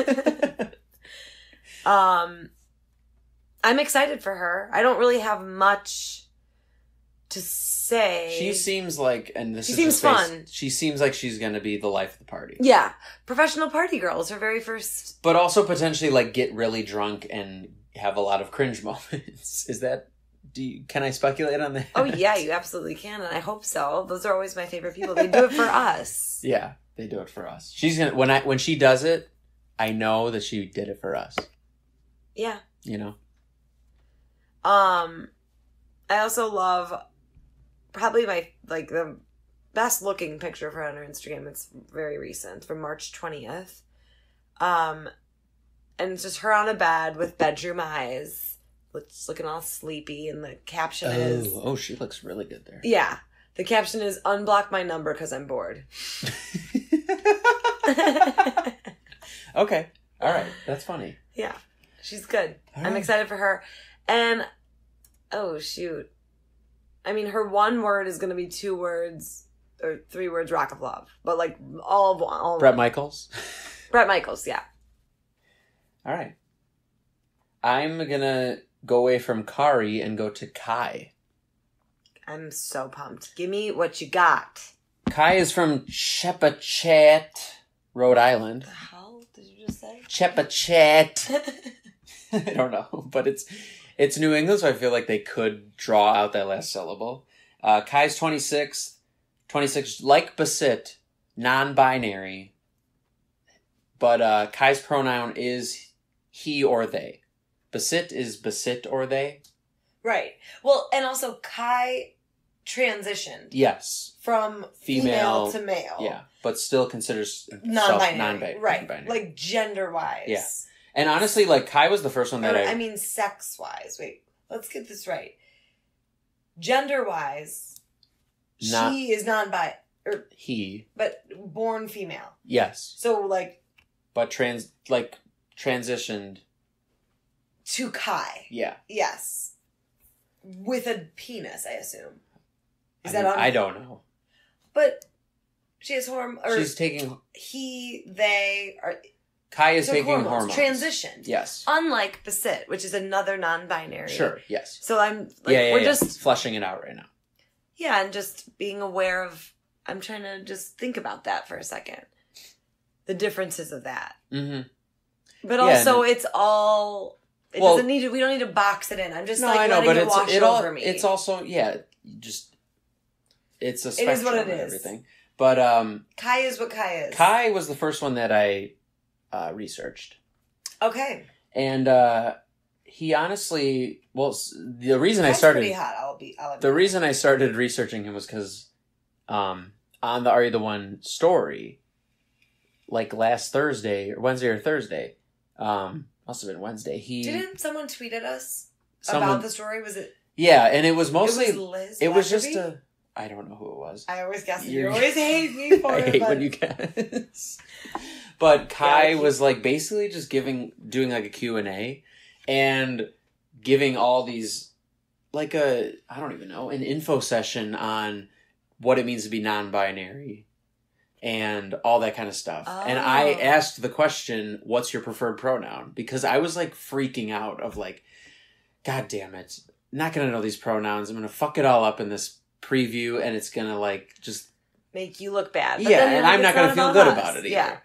I'm excited for her. I don't really have much to say. She seems like, and this she is seems just fun. She seems like she's going to be the life of the party. Yeah, professional party girl is her very first. But also potentially like get really drunk and have a lot of cringe moments. Is that? Can I speculate on that? Oh yeah, you absolutely can, and I hope so. Those are always my favorite people. They do it for us. Yeah, they do it for us. She's gonna when she does it, I know that she did it for us. Yeah. You know. I also love probably the best looking picture of her on her Instagram. It's very recent, from March 20th. And it's just her on a bed with bedroom eyes, looking all sleepy, and the caption is... Oh, she looks really good there. Yeah. The caption is, unblock my number because I'm bored. Okay. All right. That's funny. Yeah. She's good. All I'm right. excited for her. And, oh, shoot. I mean, her one word is going to be 2 words, or 3 words, Rock of Love. But, like, all Bret Michaels? Bret Michaels, yeah. All right. I'm going to go away from Kari and go to Kai. I'm so pumped. Give me what you got. Kai is from Chepachet, Rhode Island. The hell did you just say? Chepachet. I don't know, but it's New England, so I feel like they could draw out that last syllable. Kai's 26, like Basit, non-binary, but Kai's pronoun is he or they. Basit is Basit or they. Right. Well, and also Kai transitioned. Yes. From female to male. Yeah, but still considers non-binary. Right. non-binary. Like gender-wise. Yeah. And honestly, like, Kai was the first one that I mean, sex-wise. Wait, let's get this right. Gender-wise, she is non-bi... He. But born female. Yes. So, like... But transitioned... To Kai. Yeah. Yes. With a penis, I assume. I don't know. But she has hormones... She's taking... They are... Kai is taking hormones. Transitioned. Yes. Unlike Basit, which is another non-binary. Sure, yes. So I'm like, we're just fleshing it out right now. Yeah, and just being aware of, I'm trying to just think about that for a second. The differences of that. Mm-hmm. But also it's all, we don't need to box it in. I'm just letting it wash over me. It's also, it's a spectrum it is what it and is. Everything. But, Kai is what Kai is. Kai was the first one that I researched. Okay. And he honestly, the reason Kai's I started pretty hot. the reason I started researching him was because on the Are You the One story, like last Thursday or Wednesday or Thursday, must have been Wednesday. Didn't someone tweet at us about the story? Was it? Yeah, and it was mostly Liz. It was just I don't know who it was. I always guess. You always hate me for it. I hate when you guess. But Kai was like basically just doing like a Q&A and giving all these like I don't even know, an info session on what it means to be non-binary and all that kind of stuff. Oh. And I asked the question, what's your preferred pronoun? Because I was like freaking out of like, God damn it. I'm not going to know these pronouns. I'm going to fuck it all up in this preview and it's going to like just make you look bad. But and I'm not going to feel good about it either. Yeah.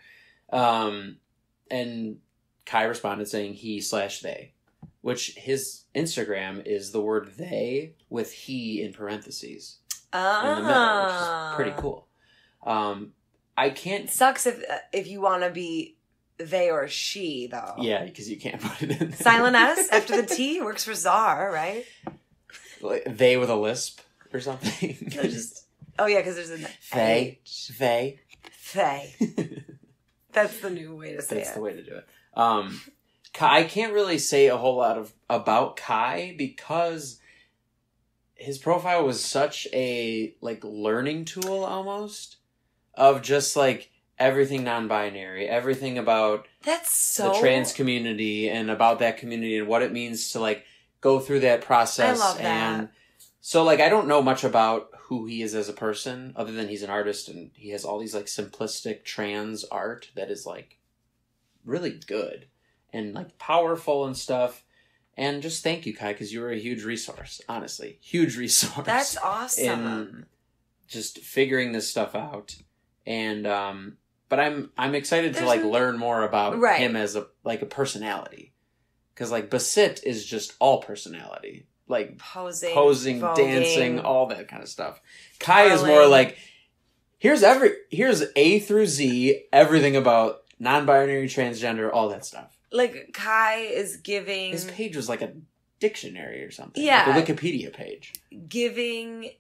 And Kai responded saying he/they, which his Instagram is the word they with he in parentheses in the middle, which is pretty cool. I can't. It sucks if you want to be they or she, though. Yeah, because you can't put it in there. Silent S after the T works for czar, right? Like, they with a lisp or something. Oh, yeah, because there's an They. H. They. They. That's the new way to say That's it. the way to do it. I can't really say a whole lot about Kai because his profile was such a like learning tool almost of just like everything non-binary, everything about the trans community and about that community and what it means to like go through that process. I love that. And so like I don't know much about who he is as a person other than he's an artist and he has all these like simplistic trans art that is like really good and like powerful and stuff. And just thank you, Kai, because you were a huge resource, honestly. Huge resource. That's awesome. In just figuring this stuff out. And but I'm excited to like learn more about him as a personality. Because like Basit is just all personality. Like posing, voguing, dancing, all that kind of stuff. Kai is more like here's A through Z, everything about non-binary, transgender, all that stuff. Like Kai is giving his page was like a dictionary or something. Yeah. Like a Wikipedia page. Giving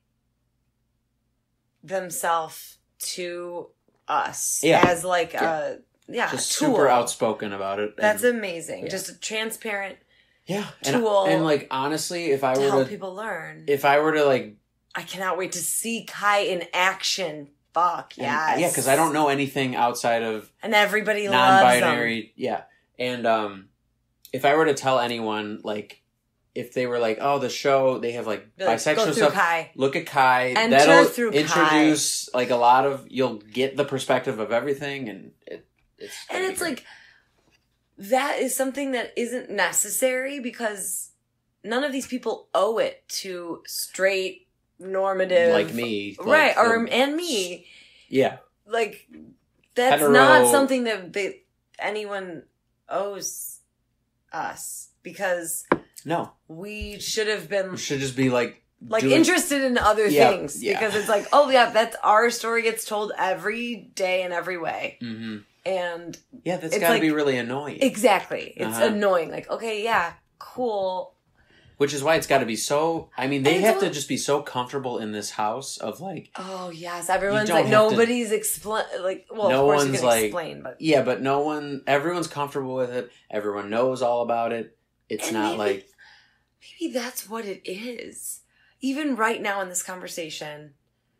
themselves to us as like a just tool. Super outspoken about it. That's amazing. Yeah. Just a transparent tool. And like honestly, if I were to help people learn. If I were to like I cannot wait to see Kai in action. Fuck, yes. Yeah, because I don't know anything outside of and everybody non-binary. Loves them. Yeah. And if I were to tell anyone, like, if they were like, oh, the show, they have like bisexual stuff. Kai. Look at Kai. Enter that'll through introduce Kai. Like a lot of, you'll get the perspective of everything, and it's like that is something that isn't necessary because none of these people owe it to straight normative like me, right? And me, yeah. Like that's not something that anyone owes us because we should have been. We should just be like interested in other things because it's like, oh yeah, that's our story gets told every day in every way. Mm-hmm. And that's gotta be really annoying. Exactly. It's annoying. Like, okay, yeah, cool. Which is why it's gotta be so, I mean, they have to just be so comfortable in this house of like, oh yes, everyone's like, nobody's no of course you can like, explain, but. Yeah, but everyone's comfortable with it. Everyone knows all about it. It's not like. Maybe that's what it is. Even right now in this conversation,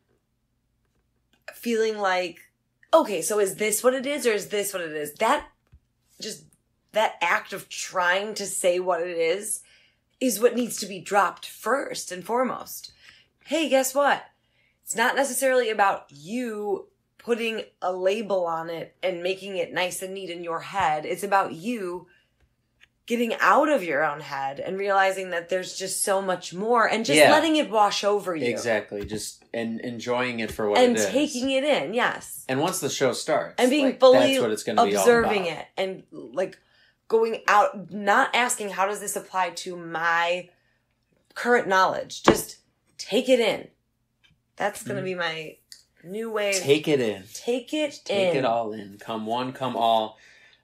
feeling like, okay, so is this what it is or is this what it is? That act of trying to say what it is what needs to be dropped first and foremost. Hey, guess what? It's not necessarily about you putting a label on it and making it nice and neat in your head. It's about you getting out of your own head and realizing that there's just so much more and just letting it wash over you. Exactly. Just and enjoying it for what it is. And taking it in, yes. And once the show starts. And being fully that's what it's gonna observing be all about. It and like going out, not asking how does this apply to my current knowledge. Just take it in. That's going to be my new way. Take it in. Take it Take it all in. Come one, come all.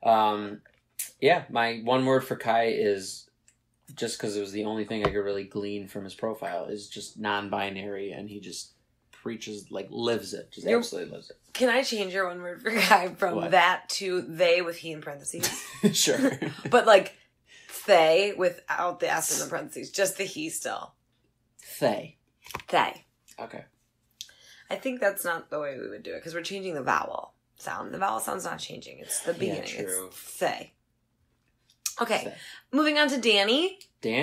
My one word for Kai is, just because it was the only thing I could really glean from his profile, is just non-binary, and he just preaches, like, lives it. Just absolutely lives it. Can I change your one word for Kai from that to they with he in parentheses? Sure. But, like, they without the S in the parentheses. Just the he still. They. Okay. I think that's not the way we would do it, because we're changing the vowel sound. The vowel sound's not changing. It's the beginning. Yeah, true. It's they. Okay. Say. Moving on to Danny.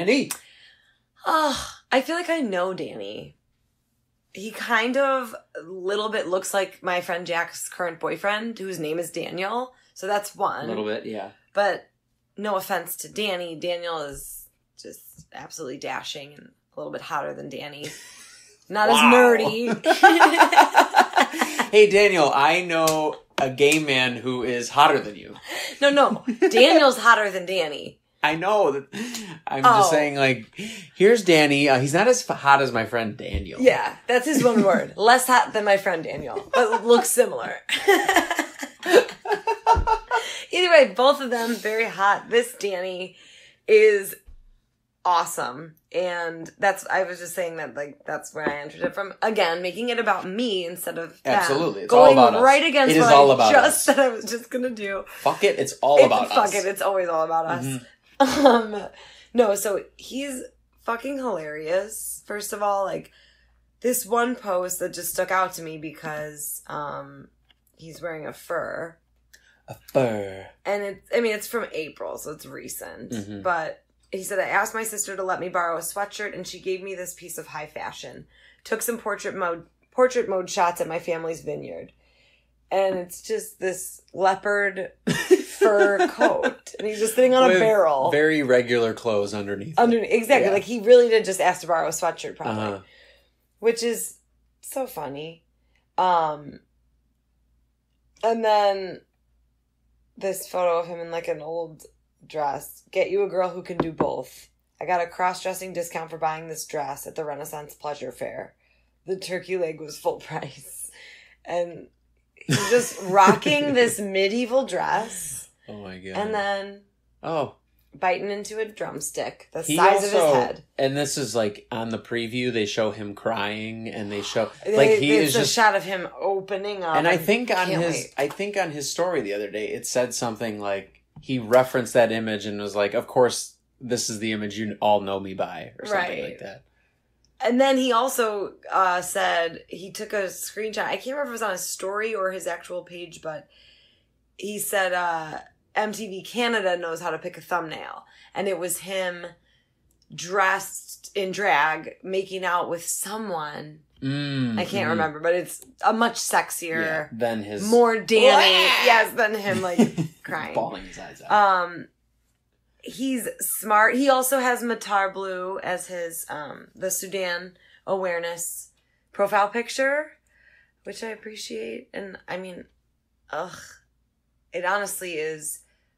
Oh, I feel like I know Danny. He kind of a little bit looks like my friend Jack's current boyfriend, whose name is Daniel. So that's one. A little bit, yeah. But no offense to Danny. Daniel is just absolutely dashing and a little bit hotter than Danny. Not as nerdy. Hey, Daniel, I know a gay man who is hotter than you. No. Daniel's hotter than Danny. I know. I'm just saying, like, here's Danny. He's not as hot as my friend Daniel. Yeah, that's his one word. Less hot than my friend Daniel, but looks similar. Either way, both of them very hot. This Danny is awesome, and I was just saying that like that's where I entered it from. Again, making it about me instead of them. Absolutely, it's going all about right us. against it is what all I about just us. said I was just gonna do. Fuck it, it's all about us. Fuck it, it's always all about us. Mm-hmm. No, so he's fucking hilarious. First of all, like this one post that just stuck out to me because he's wearing a fur. A fur. And it's from April, so it's recent. Mm-hmm. But he said, I asked my sister to let me borrow a sweatshirt, and she gave me this piece of high fashion. Took some portrait mode shots at my family's vineyard. And it's just this leopard fur coat. And he's just sitting on a barrel. Very regular clothes underneath. Exactly. Yeah. Like, he really did just ask to borrow a sweatshirt, probably. Uh-huh. Which is so funny. And then this photo of him in, like, an old dress. Get you a girl who can do both. I got a cross-dressing discount for buying this dress at the Renaissance Pleasure Fair. The turkey leg was full price. And he's just rocking this medieval dress. Oh my God. And then biting into a drumstick the size of his head. And this is like on the preview, they show him crying and they show it's a shot of him opening up. And I think on his story the other day, it said something like he referenced that image and was like, of course, this is the image you all know me by, or something like that. And then he also said he took a screenshot. I can't remember if it was on his story or his actual page, but he said MTV Canada knows how to pick a thumbnail. And it was him dressed in drag making out with someone. I can't remember, but it's a much sexier than his more Danny. Yes, than him like crying. Bawling his eyes out. He's smart. He also has Matar Blue as his the Sudan awareness profile picture, which I appreciate. And I mean, it honestly is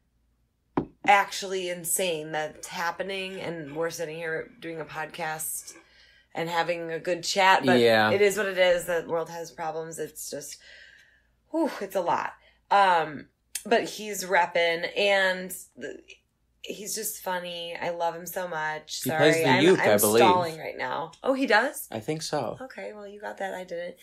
actually insane that it's happening, and we're sitting here doing a podcast and having a good chat. But it is what it is. The world has problems. It's just, it's a lot. But he's repping, and he's just funny. I love him so much. He plays the uke, I believe. I'm stalling right now. Oh, he does? I think so. Okay, well, you got that. I didn't.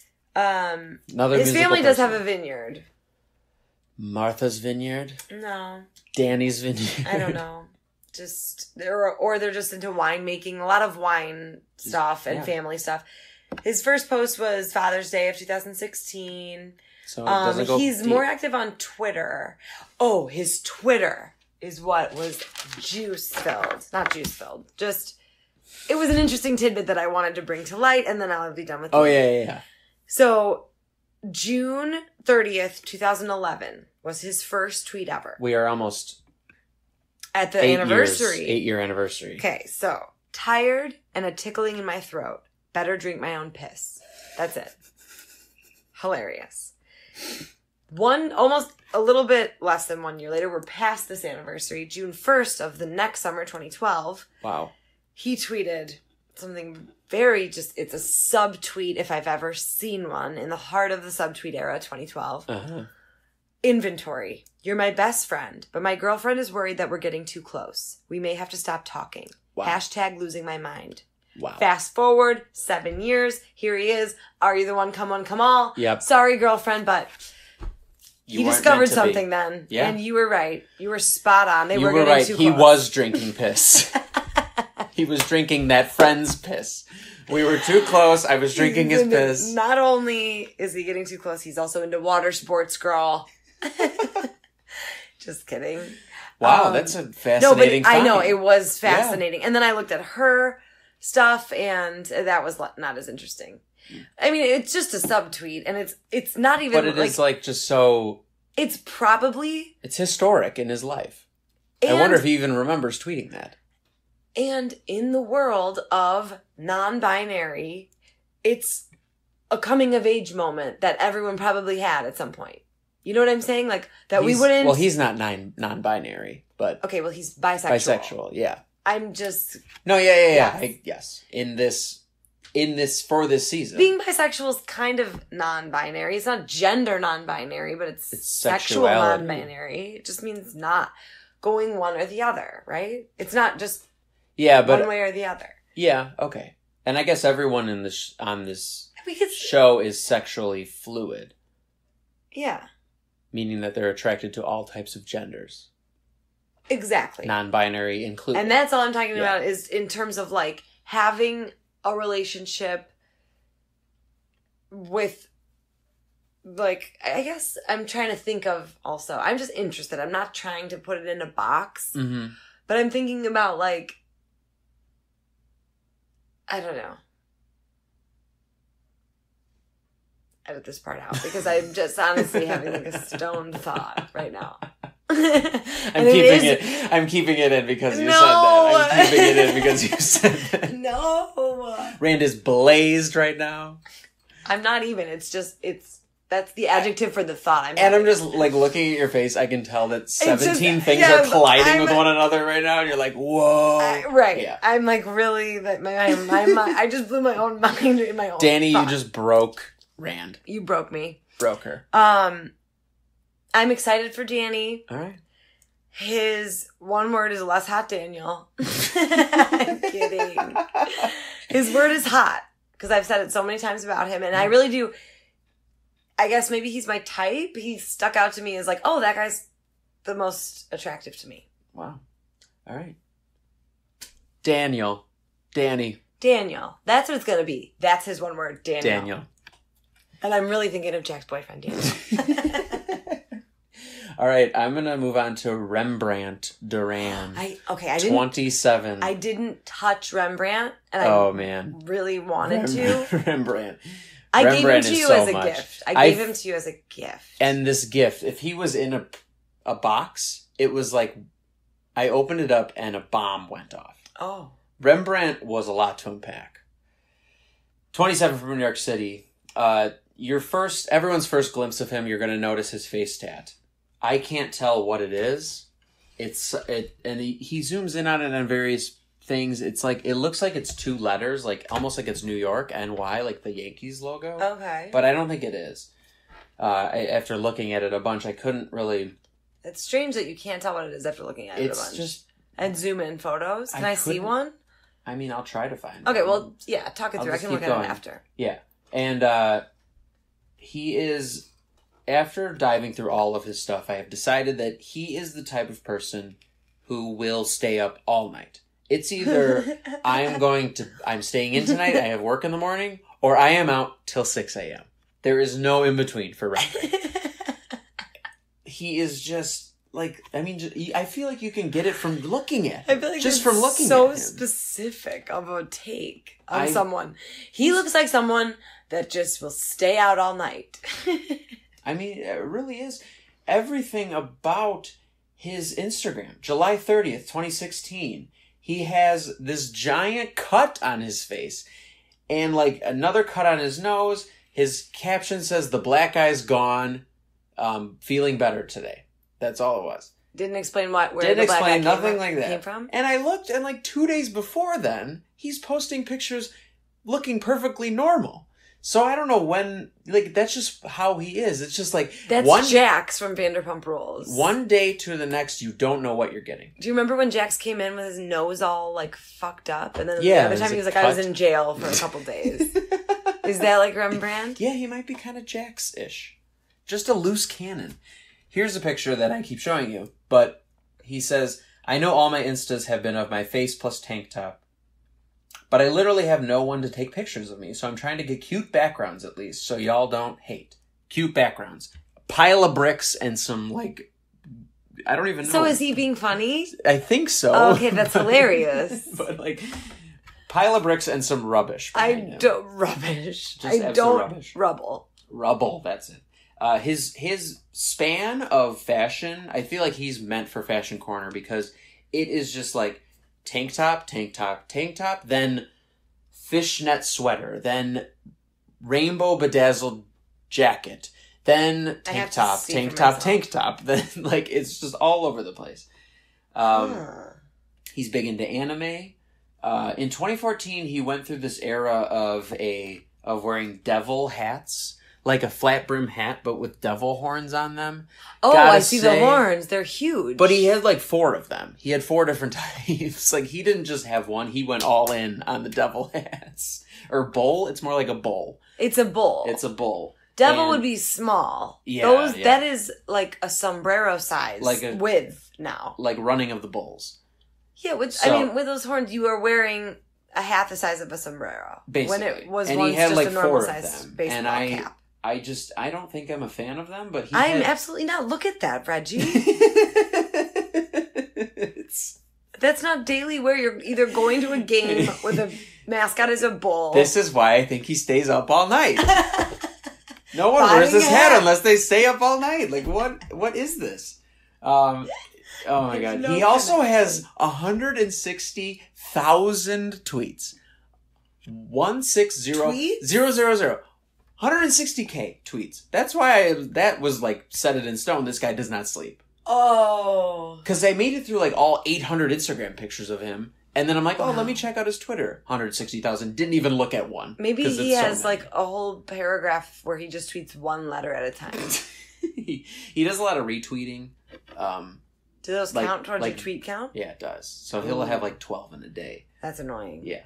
His family does have a vineyard. Martha's Vineyard? No. Danny's Vineyard? I don't know. Just, or they're just into winemaking. A lot of wine stuff and family stuff. His first post was Father's Day of 2016. So it doesn't go he's deep. more active on Twitter. Oh, his Twitter is what was juice-filled. Not juice-filled. Just, it was an interesting tidbit that I wanted to bring to light, and then I'll be done with it. Oh, yeah. So, June 30th, 2011 was his first tweet ever. We are almost at the anniversary. 8-year anniversary. Okay, so, tired and a tickling in my throat. Better drink my own piss. That's it. Hilarious. Almost a little bit less than 1 year later, we're past this anniversary, June 1st of the next summer, 2012. Wow. He tweeted something very it's a subtweet if I've ever seen one, in the heart of the subtweet era, 2012. Uh-huh. Inventory. You're my best friend, but my girlfriend is worried that we're getting too close. We may have to stop talking. Wow. Hashtag losing my mind. Wow. Fast forward 7 years. Here he is. Are you the one? Come on, come all. Yep. Sorry, girlfriend, but he discovered something then. Yeah. And you were right. You were spot on. You were right. He was drinking piss. He was drinking that friend's piss. We were too close. I was drinking his piss. Not only is he getting too close, he's also into water sports, girl. Just kidding. Wow, that's a fascinating I know, it was fascinating. Yeah. And then I looked at her stuff, and that was not as interesting. I mean, it's just a subtweet, and it's not even. But it is just so. It's probably. It's historic in his life. I wonder if he even remembers tweeting that. And in the world of non-binary, it's a coming of age moment that everyone probably had at some point. You know what I'm saying? Like that we wouldn't. Well, he's not non-binary, but okay. Well, he's bisexual. Bisexual, yeah. I'm just. No, yeah. Yes. In this for this season. Being bisexual is kind of non-binary. It's not gender non-binary, but it's sexual sexuality. non-binary. It just means not going one or the other, right? It's not just one way or the other. Yeah, okay. And I guess everyone on this show is sexually fluid. Yeah. Meaning that they're attracted to all types of genders. Exactly. Non-binary included. And that's all I'm talking about is in terms of like having a relationship with, like, I guess I'm trying to think of also, I'm just interested. I'm not trying to put it in a box, but I'm thinking about like, I don't know. Edit this part out because I'm just honestly having like a stoned thought right now. I'm keeping it in because you said that. I'm keeping it in because you said that. No. Rand is blazed right now. I'm not even. That's the adjective for the thought. I'm just like looking at your face. I can tell that 17 things are colliding with one another right now, and you're like, "Whoa!" Right? Yeah. I'm like really that my mind. I just blew my own mind in my own. Danny, thought. you just broke Rand. You broke me. Broke her. I'm excited for Danny. All right. His one word is less hot, Daniel. I'm kidding. His word is hot because I've said it so many times about him, and I really do. I guess maybe he's my type. He stuck out to me as like, oh, that guy's the most attractive to me. Wow. All right. Danny. Daniel. That's what it's going to be. That's his one word, Daniel. And I'm really thinking of Jack's boyfriend, Daniel. All right, I'm going to move on to Rembrandt Duran. I 27. I didn't touch Rembrandt, and I really wanted to. Rembrandt. I gave him to you as a gift. I gave him to you as a gift. And this gift, if he was in a box, it was like, I opened it up and a bomb went off. Oh. Rembrandt was a lot to unpack. 27 from New York City. Everyone's first glimpse of him, you're going to notice his face tat. I can't tell what it is. And he zooms in on it on various things. It's like, it looks like it's two letters, like almost like it's New York, NY, like the Yankees logo. Okay. But I don't think it is. After looking at it a bunch, I couldn't really. It's strange that you can't tell what it is after looking at it a bunch. It's just. And zoom in photos. Can I see one? I mean, I'll try to find one. Okay, well, yeah, talk it through. I can look at it after. Yeah. And he is, after diving through all of his stuff, I have decided that he is the type of person who will stay up all night. It's either I'm staying in tonight, I have work in the morning, or I am out till 6 a.m. There is no in between for Rembrandt. He is just like, I mean, I feel like you can get it from looking at him. I feel like just from looking so at him. Specific of a take on someone. He looks like someone that just will stay out all night. I mean, it really is. Everything about his Instagram, July 30th, 2016, he has this giant cut on his face and like another cut on his nose. His caption says, "The black guy's gone, feeling better today." That's all it was. Didn't explain where the black guy nothing like that came from. And I looked, and like 2 days before then, he's posting pictures looking perfectly normal. So I don't know when, like, that's just how he is. It's just like... That's Jax from Vanderpump Rules. One day to the next, you don't know what you're getting. Do you remember when Jax came in with his nose all, like, fucked up? And then the other time he was like, I was in jail for a couple days. Is that like Rembrandt? Yeah, he might be kind of Jax-ish. Just a loose cannon. Here's a picture that I keep showing you. But he says, "I know all my Instas have been of my face plus tank top. But I literally have no one to take pictures of me, so I'm trying to get cute backgrounds at least, so y'all don't hate. Cute backgrounds. A pile of bricks and some, like, I don't even know. So is he being funny? I think so. Oh, okay, that's hilarious. But, like, pile of bricks and some rubbish. Rubbish. Rubble. Rubble, that's it. His span of fashion, I feel like he's meant for Fashion Corner because it is just, like, tank top, then fishnet sweater, then rainbow bedazzled jacket, then tank top, then, like, it's just all over the place. He's big into anime, In 2014, he went through this era of wearing devil hats. Like a flat brim hat, but with devil horns on them. Oh, I see the horns. They're huge. But he had like 4 of them. He had 4 different types. Like, he didn't just have one. He went all in on the devil hats. Or bowl. It's more like a bowl. It's a bowl. It's a bowl. Devil would be small. Yeah, That is like a sombrero size width now. Like running of the bulls. Yeah, with those horns, you are wearing a hat the size of a sombrero. Basically. When it was and once he had just like a normal 4 of size them. baseball And cap. I don't think I'm a fan of them, but I'm absolutely not. Look at that, Reggie. That's not daily wear. You're either going to a game with a mascot as a bull. This is why I think he stays up all night. No one wears this hat unless they stay up all night. Like, what is this? Oh my God. He also has 160,000 tweets. 160,000. 160K tweets. That's why that was like set it in stone. This guy does not sleep. Oh. Because I made it through like all 800 Instagram pictures of him. And then I'm like, let me check out his Twitter. 160,000. Didn't even look at one. Maybe he has like a whole paragraph where he just tweets one letter at a time. he does a lot of retweeting. Do those count towards your tweet count? Yeah, it does. So he'll have like 12 in a day. That's annoying. Yeah.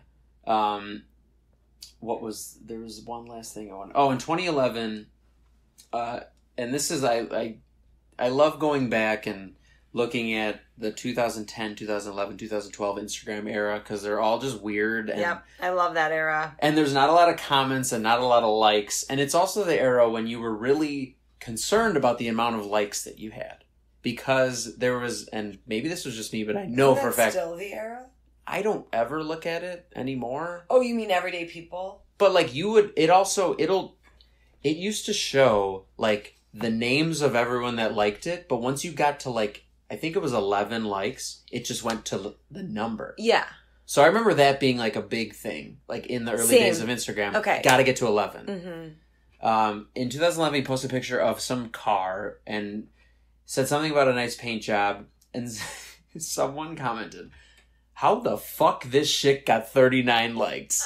There was one last thing I wanted. Oh, in 2011, and this is, I love going back and looking at the 2010, 2011, 2012 Instagram era, because they're all just weird. Yep, I love that era. And there's not a lot of comments and not a lot of likes. And it's also the era when you were really concerned about the amount of likes that you had. Because there was, and maybe this was just me, but I know for a fact. Still the era? I don't ever look at it anymore. Oh, you mean everyday people? But like it used to show like the names of everyone that liked it, but once you got to like, I think it was 11 likes, it just went to the number. Yeah. So I remember that being like a big thing, like in the early days of Instagram. Okay. Got to get to 11. Mm-hmm. In 2011, he posted a picture of some car and said something about a nice paint job, and someone commented, "How the fuck this shit got 39 likes?"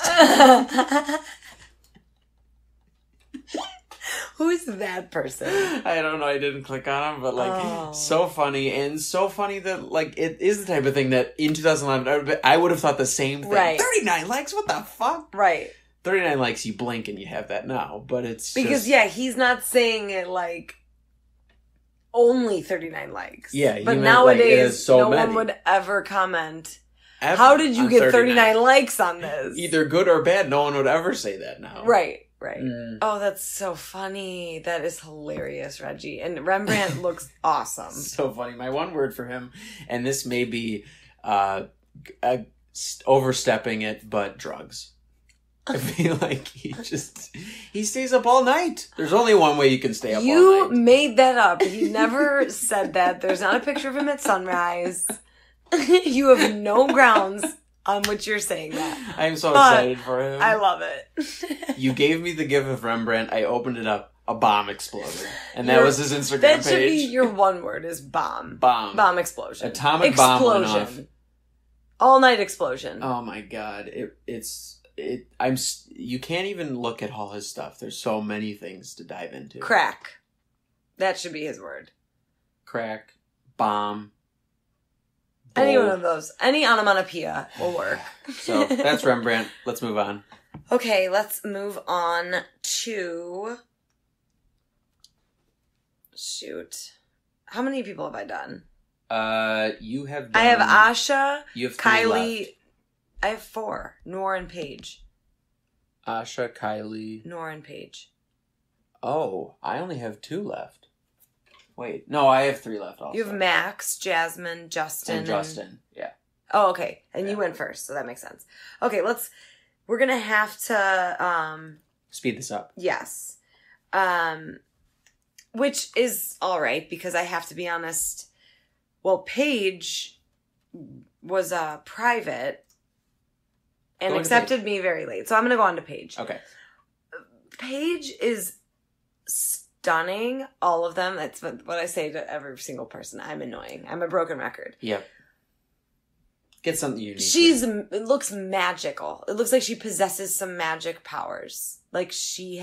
Who's that person? I don't know. I didn't click on him, but like, so funny, and so funny that like it is the type of thing that in 2011 I would have thought the same thing. Right. 39 likes? What the fuck? Right. 39 likes, you blink and you have that now, but it's because he's not saying it like only 39 likes. Yeah, but nowadays no one would ever comment. How did you get 39 likes on this? Either good or bad, no one would ever say that now. Right. Oh, that's so funny. That is hilarious, Reggie. And Rembrandt looks awesome. So funny. My one word for him, and this may be overstepping it, but drugs. I feel like he stays up all night. There's only one way you can stay up all night. You made that up. He never said that. There's not a picture of him at sunrise. You have no grounds on which you're saying that. I'm so excited for him. I love it. You gave me the gift of Rembrandt. I opened it up. A bomb exploded. And that was his Instagram page. That should be your one word is bomb. Bomb. Bomb explosion. Atomic bomb went off. All night explosion. Oh my God. You can't even look at all his stuff. There's so many things to dive into. Crack. That should be his word. Crack. Bomb. Any one of those. Any onomatopoeia will work. So, that's Rembrandt. Let's move on. Okay, let's move on to... Shoot. How many people have I done? You have done... I have Asha, you have Kylie... left. I have 4. Nor and Paige. Asha, Kylie... Nor and Paige. Oh, I only have 2 left. Wait, no, I have 3 left also. You have Max, Jasmine, Justin. And Justin, yeah. Oh, okay. And you went first, so that makes sense. Okay, we're gonna have to, speed this up. Yes. Which is alright, because I have to be honest, well, Paige was, private and accepted me very late. So I'm gonna go on to Paige. Okay. Paige is stunning, all of them. That's what I say to every single person. I'm annoying. I'm a broken record. Yep. Get something unique. It looks magical. It looks like she possesses some magic powers. Like she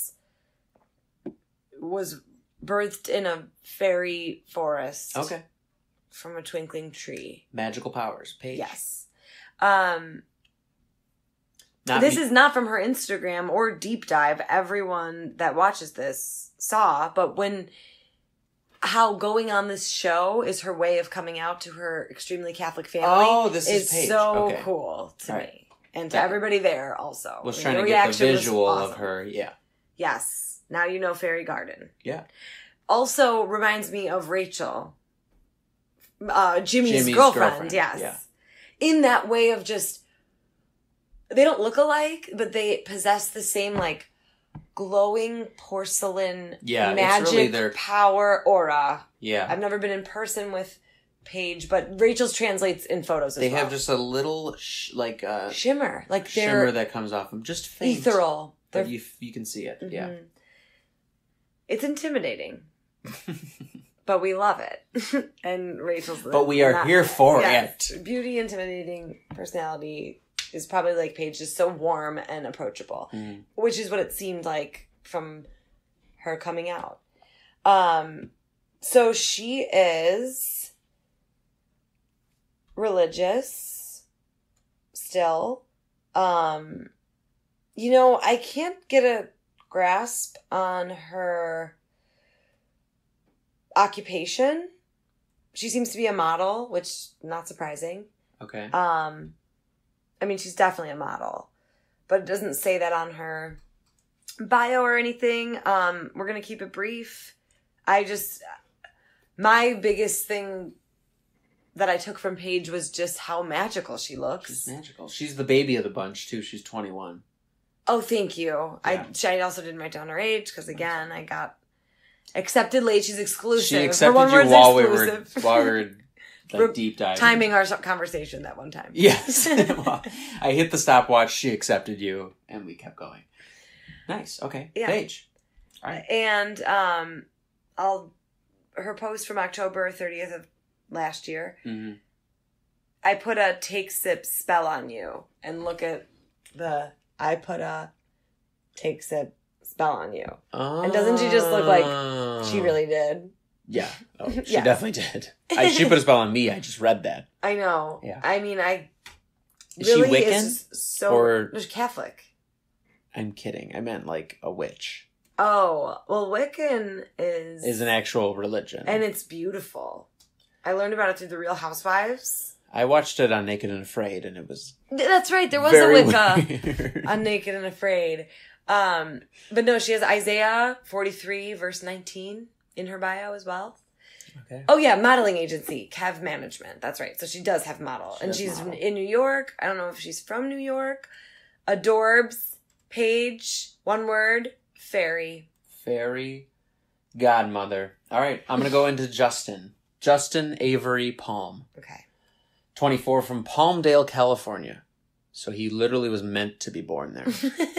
was birthed in a fairy forest. Okay. From a twinkling tree. Magical powers. Paige. Yes. This is not from her Instagram or deep dive. Everyone that watches this saw, but how going on this show is her way of coming out to her extremely Catholic family. Oh, this is Paige. So cool to me. And to everybody there also. Was trying to get the visual of her, yeah. Yes. Now you know Fairy Garden. Yeah. Also reminds me of Rachel. Jimmy's girlfriend. Yes. Yeah. In that way of just, they don't look alike, but they possess the same, like, glowing porcelain magic really power aura. Yeah. I've never been in person with Paige, but Rachel's translates in photos as well. They have just a little, shimmer. Like shimmer that comes off them. Just faint. Ethereal. But you can see it, yeah. It's intimidating. But we love it. And Rachel's... But we are here for it. Beauty, intimidating personality is probably like Paige, just so warm and approachable. Which is what it seemed like from her coming out. So she is religious still. You know, I can't get a grasp on her occupation. She seems to be a model, which not surprising. Okay. I mean, she's definitely a model, but it doesn't say that on her bio or anything. We're going to keep it brief. My biggest thing that I took from Paige was just how magical she looks. She's magical. She's the baby of the bunch, too. She's 21. Oh, thank you. Yeah. I also didn't write down her age because, again, I got accepted late. She's exclusive. She accepted you while we were like deep diving. Timing our conversation that one time. Yes. Well, I hit the stopwatch. She accepted you, and we kept going. Nice. Okay. Yeah. Paige. All right. And her post from October 30th of last year. Mm-hmm. I put a take sip spell on you, and look at I put a take sip spell on you. Oh. And doesn't she just look like she really did? Yeah. Oh, she definitely did. She put a spell on me. I just read that. I know. Yeah. I mean, Is she Wiccan? Or Catholic. I'm kidding. I meant like a witch. Oh, well, Wiccan is an actual religion. And it's beautiful. I learned about it through The Real Housewives. I watched it on Naked and Afraid, and it was... That's right. There was a Wicca on Naked and Afraid. But no, she has Isaiah 43, verse 19 in her bio as well. Okay. Oh, yeah, modeling agency, Kev Management. That's right. So she does have model. She's in New York. I don't know if she's from New York. Adorbs, Paige, one word, fairy. Fairy, godmother. All right, I'm going to go into Justin. Justin Avery Palm. Okay. 24 from Palmdale, California. So he literally was meant to be born there.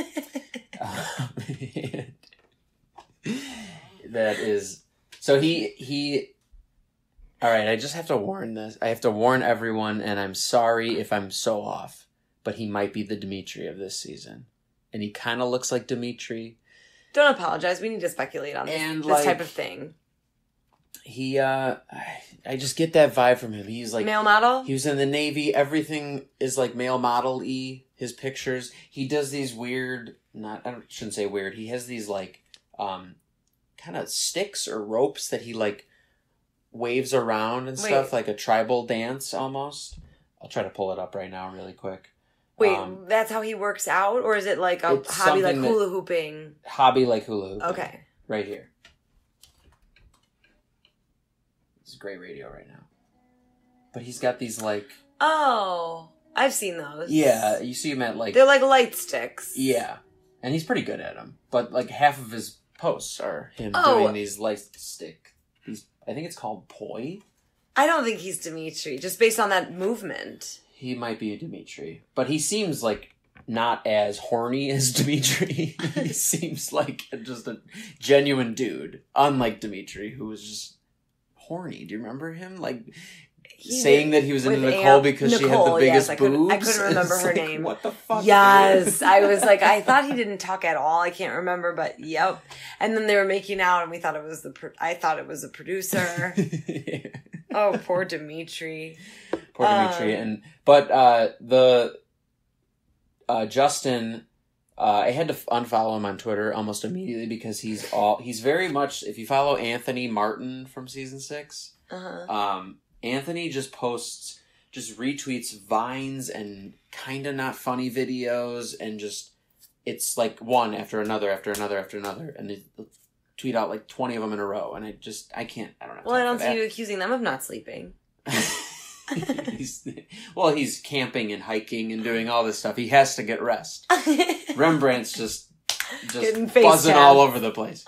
That is... So he... All right, I just have to warn this. I have to warn everyone, and I'm sorry if I'm so off, but he might be the Dimitri of this season. And he kind of looks like Dimitri. Don't apologize. We need to speculate on this type of thing. He, I just get that vibe from him. He's like... Male model? He was in the Navy. Everything is like male model-y. His pictures. He does these weird... shouldn't say weird. He has these like, kind of sticks or ropes that he like waves around and stuff. Like a tribal dance almost. I'll try to pull it up right now really quick. Wait, that's how he works out? Or is it like a hobby like hula hooping? Hobby like hula hooping. Okay. Right here. It's great radio right now. But he's got these like... Oh, I've seen those. Yeah, you see him at like... They're like light sticks. Yeah. And he's pretty good at them. But like half of his posts are him doing these light stick... I think it's called poi. I don't think he's Dimitri, just based on that movement. He might be a Dimitri. But he seems like not as horny as Dimitri. He seems like just a genuine dude. Unlike Dimitri, who was just horny. Do you remember him? Like, saying that he was into Nicole because she had the biggest boobs. I couldn't remember her name. What the fuck? Yes, I was like, I thought he didn't talk at all. I can't remember, but yep. And then they were making out, and we thought it was I thought it was a producer. Yeah. Oh, poor Dimitri. Poor Dimitri, Justin. I had to unfollow him on Twitter almost immediately because he's very much, if you follow Anthony Martin from season 6, Anthony just retweets vines and kind of not funny videos, and just, it's like one after another, and they tweet out like 20 of them in a row, and I don't know. Well, I don't see you accusing them of not sleeping. He's camping and hiking and doing all this stuff. He has to get rest. Rembrandt's just buzzing all over the place.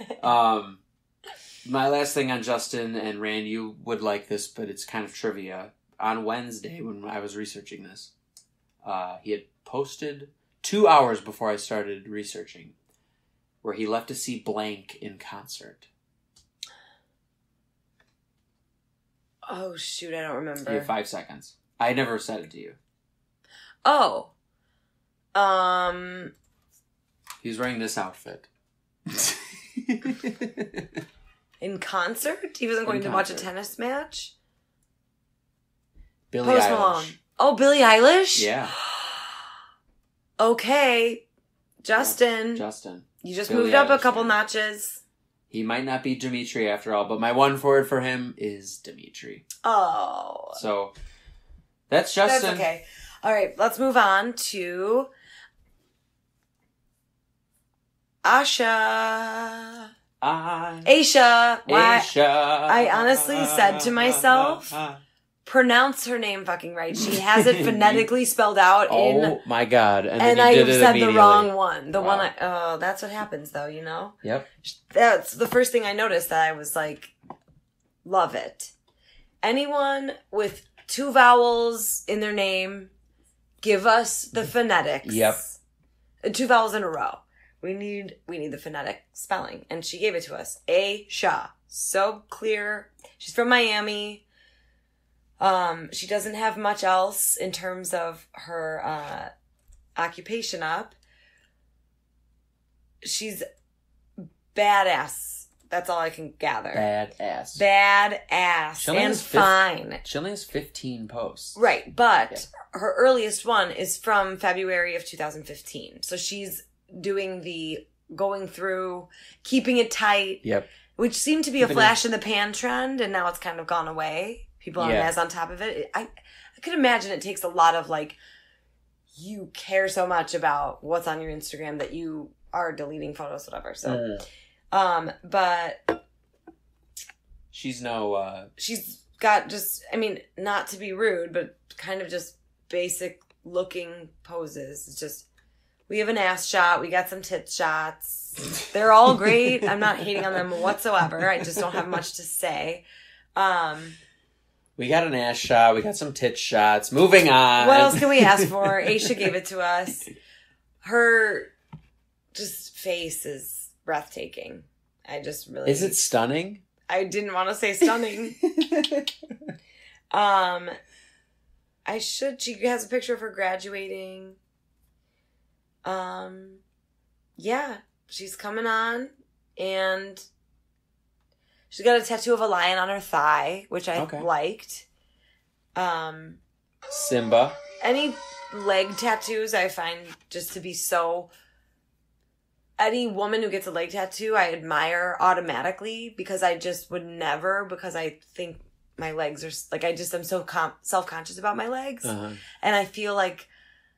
My last thing on Justin and Rand, you would like this, but it's kind of trivia. On Wednesday, when I was researching this, he had posted 2 hours before I started researching, where he left to see Blank in concert. Oh, shoot, I don't remember. You have 5 seconds. I never said it to you. Oh. He was wearing this outfit. In concert? He wasn't going to watch a tennis match? Billie Eilish. Malone. Oh, Billie Eilish? Yeah. Okay. Justin. You just moved up a couple notches. He might not be Dimitri after all, but my one word for him is Dimitri. Oh. So, that's Justin. That's okay. All right, let's move on to Asha. Aisha. I honestly said to myself, pronounce her name fucking right. She has it phonetically spelled out in... Oh my God. And I said the wrong one. That's what happens though, you know? Yep. That's the first thing I noticed, that I was like, love it. Anyone with 2 vowels in their name, give us the phonetics. Yep. 2 vowels in a row. We need the phonetic spelling. And she gave it to us. Aisha. So clear. She's from Miami. She doesn't have much else in terms of her occupation up. She's badass. That's all I can gather. Badass. And fine. She only has 15 posts. Right, but her earliest one is from February of 2015. So she's doing going through, keeping it tight. Yep. Which seemed to be a flash in the pan trend, and now it's kind of gone away. People aren't as on top of it. I could imagine it takes a lot of, like, you care so much about what's on your Instagram that you are deleting photos, whatever. So, but she's no, she's got just, I mean, not to be rude, but kind of just basic looking poses. It's just, we have an ass shot. We got some tit shots. They're all great. I'm not hating on them whatsoever. I just don't have much to say. We got an ass shot. We got some tit shots. Moving on. What else can we ask for? Aisha gave it to us. Her just face is breathtaking. I just really... Is it stunning? I didn't want to say stunning. She has a picture of her graduating. Yeah, she's coming on, and she's got a tattoo of a lion on her thigh, which I liked. Simba. Any leg tattoos I find just to be so... Any woman who gets a leg tattoo, I admire automatically, because I just would never, because I think my legs are... Like, I'm so self-conscious about my legs. Uh-huh. And I feel like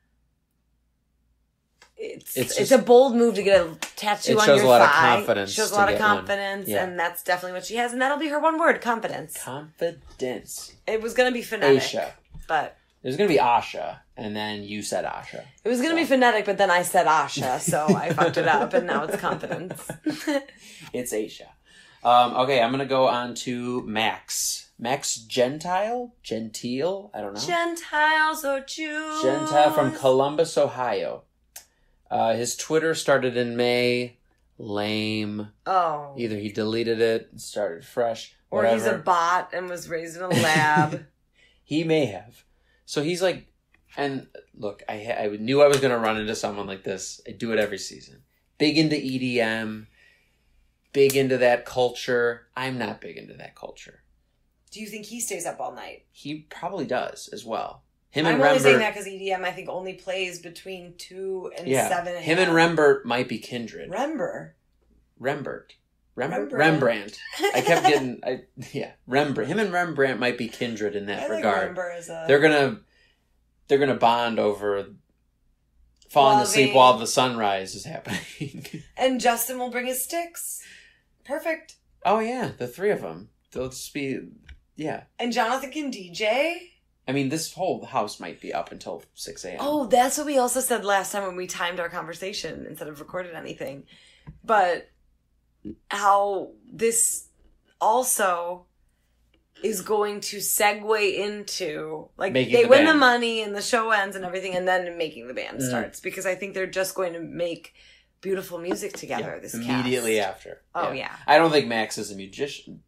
it's a bold move to get a tattoo on your thigh. It shows a lot of confidence. It shows a lot of confidence, and that's definitely what she has. And that'll be her one word, confidence. Confidence. It was going to be phonetic. Aisha. But... It was going to be Asha, and then you said Asha. It was going to be phonetic, but then I said Asha, so I fucked it up, and now it's confidence. It's Aisha. Okay, I'm going to go on to Max. Max Gentile? Gentile? I don't know. Gentiles or Jews. Gentile from Columbus, Ohio. His Twitter started in May. Lame. Oh. Either he deleted it and started fresh. Or he's a bot and was raised in a lab. He may have. So he's like, and look, I knew I was going to run into someone like this. I do it every season. Big into EDM, big into that culture. I'm not big into that culture. Do you think he stays up all night? He probably does as well. I'm only saying that because EDM, I think, only plays between 2 and 7 a.m. Him and Rembert might be kindred. Rembert. Rembrandt. I kept getting, Rembrandt. Him and Rembrandt might be kindred in that regard. They're gonna bond over falling asleep while the sunrise is happening. And Justin will bring his sticks. Perfect. Oh yeah, the three of them. They'll just be, yeah. And Jonathan can DJ. I mean, this whole house might be up until 6 a.m. Oh, that's what we also said last time when we timed our conversation instead of recorded anything. But how this also is going to segue into, like, they win the money and the show ends and everything, and then making the band starts. Because I think they're just going to make beautiful music together, this cast. Immediately after. Oh, yeah. I don't think Max is a musician.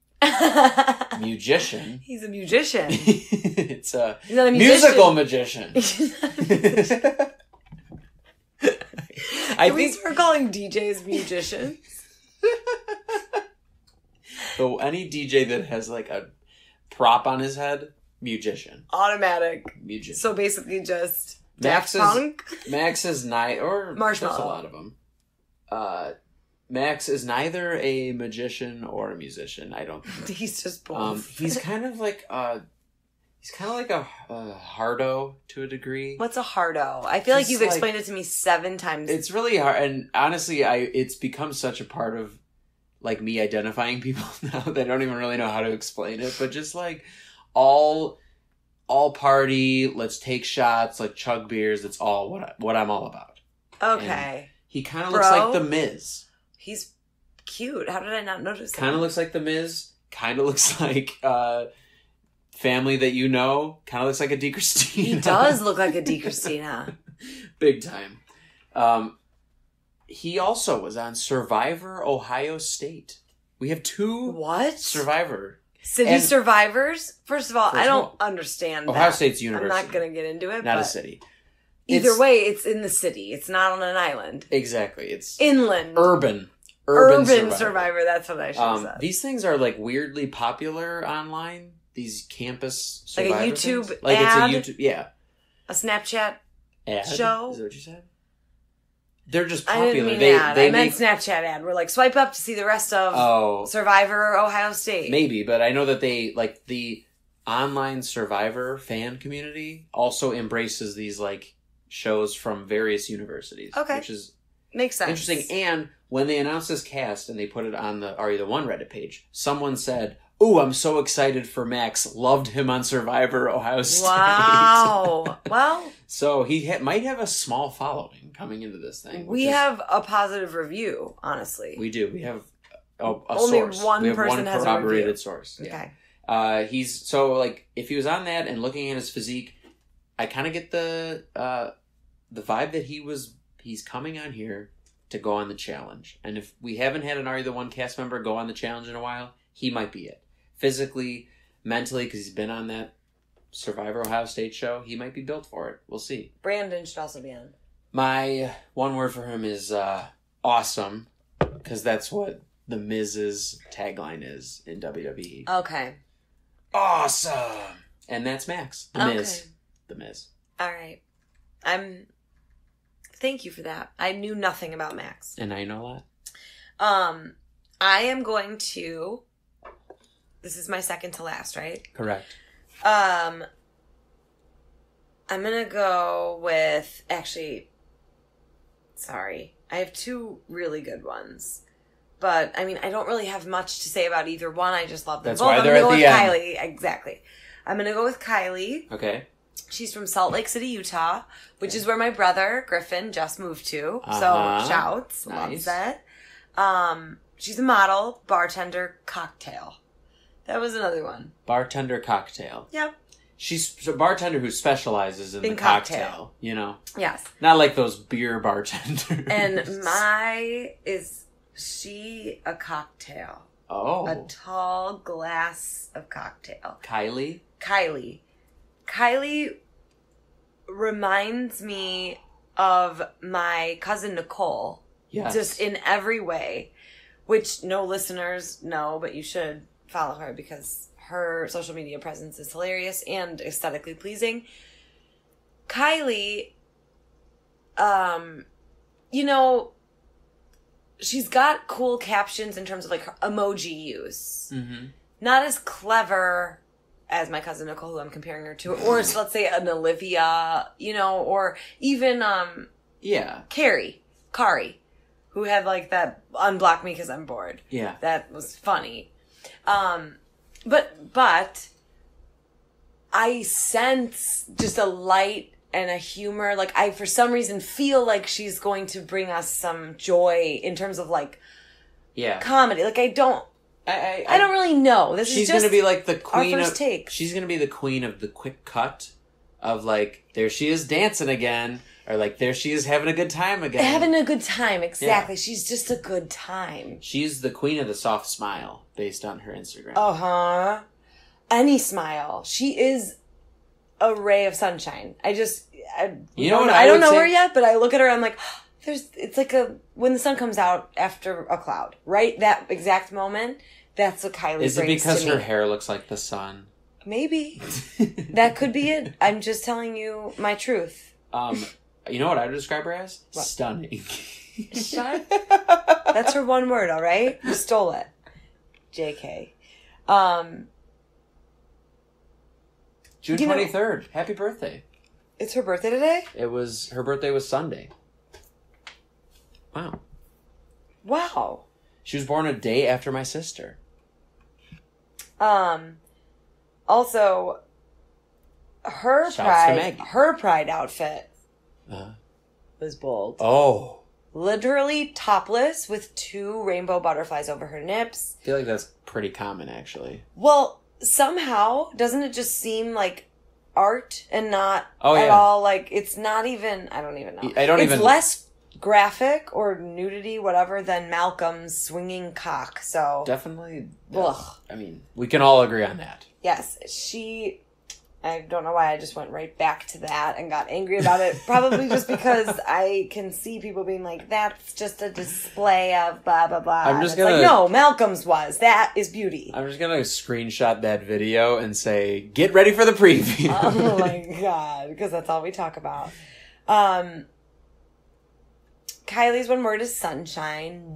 He's a musician. It's a musical magician. I think we're calling DJs musicians. So any DJ that has like a prop on his head, musician. Automatic. Musician. So basically just Daft Punk. Max is or Marshmallow. There's a lot of them. Max is neither a magician or a musician. I don't think. He's just both. He's kind of like a hardo to a degree. What's a hardo? I feel like you've explained it to me 7 times. It's really hard, and honestly, it's become such a part of like me identifying people now that I don't even really know how to explain it. But just like all party, let's take shots, like chug beers. That's all what I'm all about. Okay. And he kind of looks like the Miz. He's cute. How did I not notice that? Kind of looks like the Miz. Kind of looks like family that you know. Kind of looks like a Di Christina. He does look like a Di Christina. Big time. He also was on Survivor Ohio State. We have 2 Survivor. City survivors? First of all, I don't understand Ohio State's university. I'm not going to get into it. Not a city. Either way, it's in the city. It's not on an island. Exactly. It's inland. Urban Survivor. That's what I should have said. These things are like weirdly popular online. These campus Survivor like a YouTube things. Like ad? it's a YouTube, yeah. A Snapchat ad show? Is that what you said? They're just popular. I didn't mean ad. I meant Snapchat ad. We're like, swipe up to see the rest of Survivor Ohio State. Maybe, but I know that they, like, the online Survivor fan community also embraces these, like, shows from various universities. Okay. Which is makes sense. Interesting. And when they announced this cast and they put it on the Are You the One Reddit page, someone said, "Ooh, I'm so excited for Max. Loved him on Survivor Ohio State." Wow. Well, so he might have a small following coming into this thing. We have a positive review, honestly. We do. We have a only source. One we have person one has corroborated a review. Source. Okay. Yeah. He's so like if he was on that and looking at his physique, I kind of get the vibe that he's coming on here to go on the challenge. And if we haven't had an Are You the One cast member go on the challenge in a while, he might be it. Physically, mentally, because he's been on that Survivor Ohio State show, he might be built for it. We'll see. Brandon should also be on. My one word for him is awesome, because that's what the Miz's tagline is in WWE. Okay. Awesome! And that's Max. The Miz. The Miz. All right. Thank you for that. I knew nothing about Max. And I know a lot. I am going to... This is my second to last, right? Correct. I'm going to go with... Actually, sorry. I have 2 really good ones. But, I mean, I don't really have much to say about either one. I just love them both. That's why they're at the end. Kylie. Exactly. I'm going to go with Kylie. Okay. She's from Salt Lake City, Utah, which is where my brother, Griffin, just moved to. So, shouts. Nice. Loves that. She's a model, bartender, cocktail. That was another one. Bartender cocktail. Yep. She's a bartender who specializes in the cocktail, you know? Yes. Not like those beer bartenders. And is she a cocktail? Oh. A tall glass of cocktail. Kylie? Kylie reminds me of my cousin Nicole. Yes. Just in every way. Which no listeners know, but you should follow her because her social media presence is hilarious and aesthetically pleasing. Kylie, you know, she's got cool captions in terms of like her emoji use. Mm-hmm. Not as clever as my cousin Nicole, who I'm comparing her to, or let's say an Olivia, you know, or even Kari, who had like that unblock me because I'm bored. Yeah, that was funny. But I sense just a light and a humor. Like I, for some reason, feel like she's going to bring us some joy in terms of like, comedy. Like I don't really know. She's going to be like the queen of take. She's going to be the queen of the quick cut of like, there she is dancing again, or like there she is having a good time again. Having a good time, exactly. Yeah. She's just a good time. She's the queen of the soft smile based on her Instagram. Uh-huh. Any smile. She is a ray of sunshine. I don't know her yet, but I look at her, I'm like, it's like when the sun comes out after a cloud, right? That exact moment, that's what Kylie brings to me. Is it because her hair looks like the sun? Maybe. That could be it. I'm just telling you my truth. You know what I would describe her as? What? Stunning. Shut. That's her one word, all right? You stole it. JK. June 23rd. Happy birthday. It's her birthday today? Her birthday was Sunday. Wow. She was born a day after my sister. Also, her pride outfit was bold. Oh. Literally topless with 2 rainbow butterflies over her nips. I feel like that's pretty common, actually. Well, somehow, doesn't it just seem like art and not at all like, it's not even, I don't even know. It's less graphic or nudity, whatever, than Malcolm's swinging cock, so. Definitely. I mean, we can all agree on that. Yes, I don't know why I just went right back to that and got angry about it. Probably just because I can see people being like, that's just a display of blah, blah, blah. I'm just gonna... no, Malcolm's was. That is beauty. I'm just going to screenshot that video and say, get ready for the preview. Oh my God, because that's all we talk about. Kylie's one word is sunshine.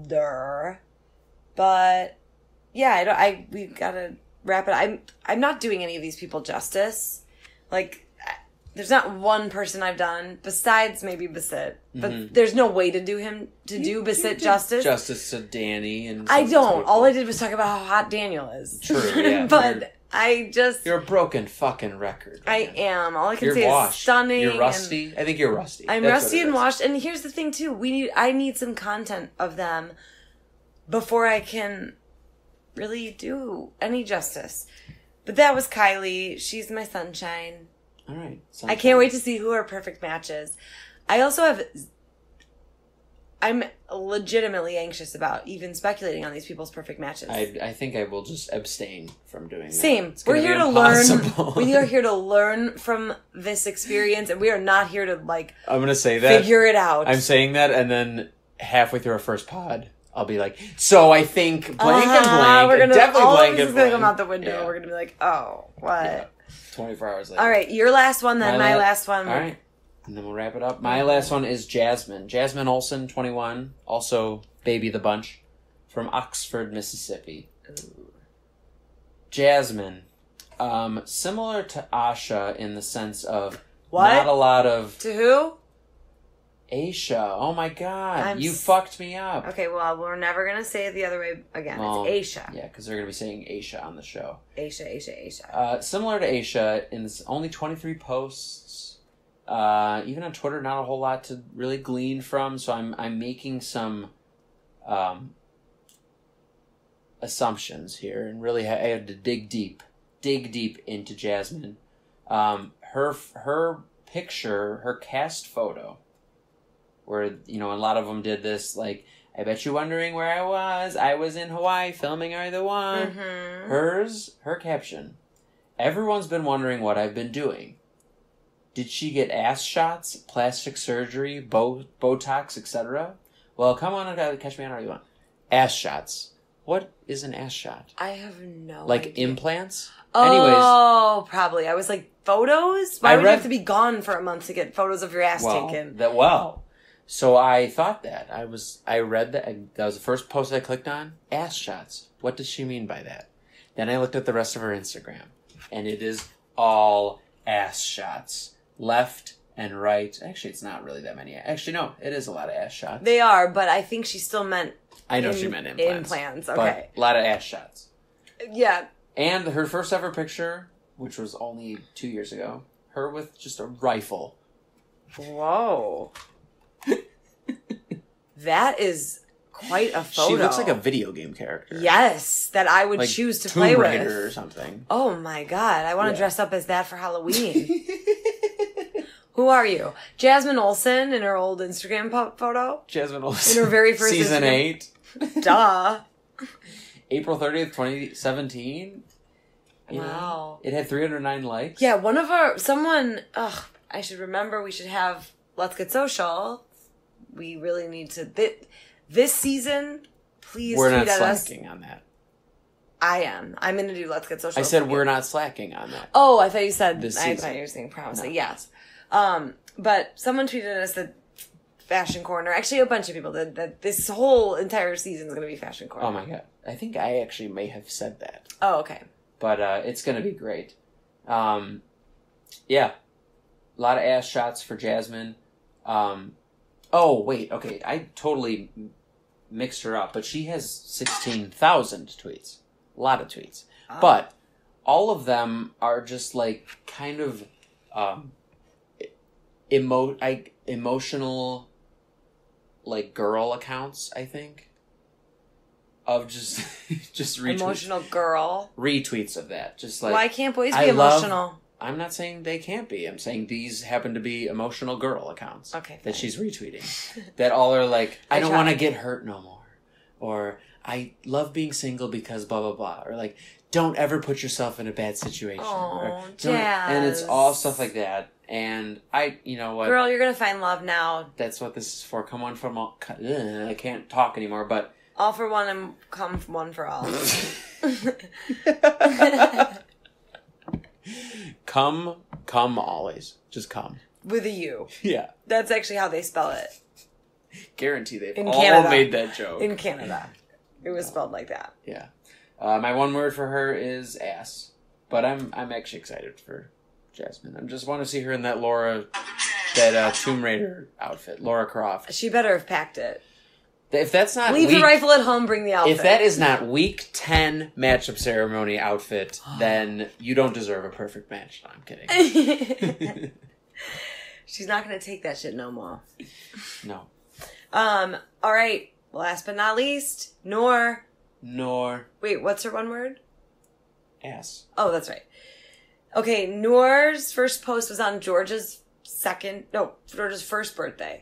But, yeah, we gotta wrap it. I'm not doing any of these people justice. Like, there's not one person I've done besides maybe Basit, but there's no way to do Basit justice. Justice to Danny and I don't. All I did was talk about how hot Daniel is. True, yeah. But you're a broken fucking record. I am. All I can say is stunning. You're rusty. I think you're rusty. I'm rusty and washed. And here's the thing too. I need some content of them before I can really do any justice. But that was Kylie. She's my sunshine. All right. Sunshine. I can't wait to see who her perfect match is. I'm legitimately anxious about even speculating on these people's perfect matches. I think I will just abstain from doing that. Same. We're here to learn. We are here to learn from this experience, and we are not here to I'm going to say that. Figure it out. I'm saying that, and then halfway through our first pod, I'll be like, so I think blank and blank. We're gonna, definitely all blank of this and is going blank. to come out the window. Yeah. We're going to be like, oh, what? Yeah. 24 hours later. All right, your last one, then my last one. All right. And then we'll wrap it up. My last one is Jasmine. Jasmine Olsen, 21. Also, Baby the Bunch. From Oxford, Mississippi. Ooh. Jasmine. Similar to Asha in the sense of not a lot of... To who? Aisha. Oh my God. You fucked me up. Okay, well, we're never going to say it the other way again. It's Aisha. Yeah, because they're going to be saying Aisha on the show. Aisha. Similar to Aisha, in only 23 posts. Even on Twitter, not a whole lot to really glean from. So I'm making some assumptions here. And really, I had to dig deep into Jasmine. Her picture, her cast photo, where, a lot of them did this, I bet you're wondering where I was. I was in Hawaii filming Are You the One? Mm-hmm. Her caption. Everyone's been wondering what I've been doing. Did she get ass shots, plastic surgery, Botox, etc.? Well, come on and catch me on Are You One. Ass shots. What is an ass shot? I have no like idea. implants? Oh, probably. I was like, photos? Why would you have to be gone for a month to get photos of your ass taken? So I thought that. I read that. That was the first post I clicked on. Ass shots. What does she mean by that? Then I looked at the rest of her Instagram. And it is all ass shots. Left and right. Actually, it's not really that many. Actually, no. It is a lot of ass shots. They are, but I think she still meant... I know she meant implants. Implants, okay. But a lot of ass shots. Yeah. And her first ever picture, which was only 2 years ago, her with just a rifle. Whoa. That is quite a photo. She looks like a video game character. Yes, that I would choose to play with. Tomb Raider or something. Oh my god, I want to dress up as that for Halloween. Who are you? Jasmine Olsen in her old Instagram photo? Jasmine Olsen. In her very first Season Instagram. 8. Duh. April 30th, 2017. Wow. It had 309 likes. Yeah, I should remember we should have Let's Get Social. We really need to... This season, please We're tweet not at us. slacking on that. I am. I'm going to do Let's Get Social. I said we're not slacking on that. Oh, I thought you said... This I season. thought you were saying promise. No. Yes. But someone tweeted us that Fashion Corner... Actually, a bunch of people that this whole entire season is going to be Fashion Corner. Oh my god. I think I actually may have said that. Oh, okay. But it's going to be great. Yeah. A lot of ass shots for Jasmine. Oh, wait. Okay. I totally mixed her up. But she has 16,000 tweets. A lot of tweets. Oh. But all of them are just like kind of emotional like girl accounts, I think. Of just retweets. Emotional girl. Retweets of that. Just like... Why can't boys be emotional? I'm not saying they can't be. I'm saying these happen to be emotional girl accounts. Okay. That she's retweeting. That all are like, I don't want to get hurt no more. Or, I love being single because blah, blah, blah. Or like, don't ever put yourself in a bad situation. Oh, and it's all stuff like that. And you know what? Girl, you're going to find love now. That's what this is for. Come on from all... I can't talk anymore, but... All for one and come one for all. Come always. Just come. With a U. Yeah. That's actually how they spell it. Guarantee they've in all Canada. made that joke. In Canada. It was spelled like that. Yeah. My one word for her is ass. But I'm actually excited for Jasmine. I just want to see her in that Tomb Raider outfit. Lara Croft. She better have packed it. If that's not Leave the rifle at home, bring the outfit. If that is not week 10 matchup ceremony outfit, then you don't deserve a perfect match. No, I'm kidding. She's not going to take that shit no more. No. All right. Last but not least, Noor. Wait, what's her one word? Ass. Oh, that's right. Okay, Noor's first post was on George's first birthday.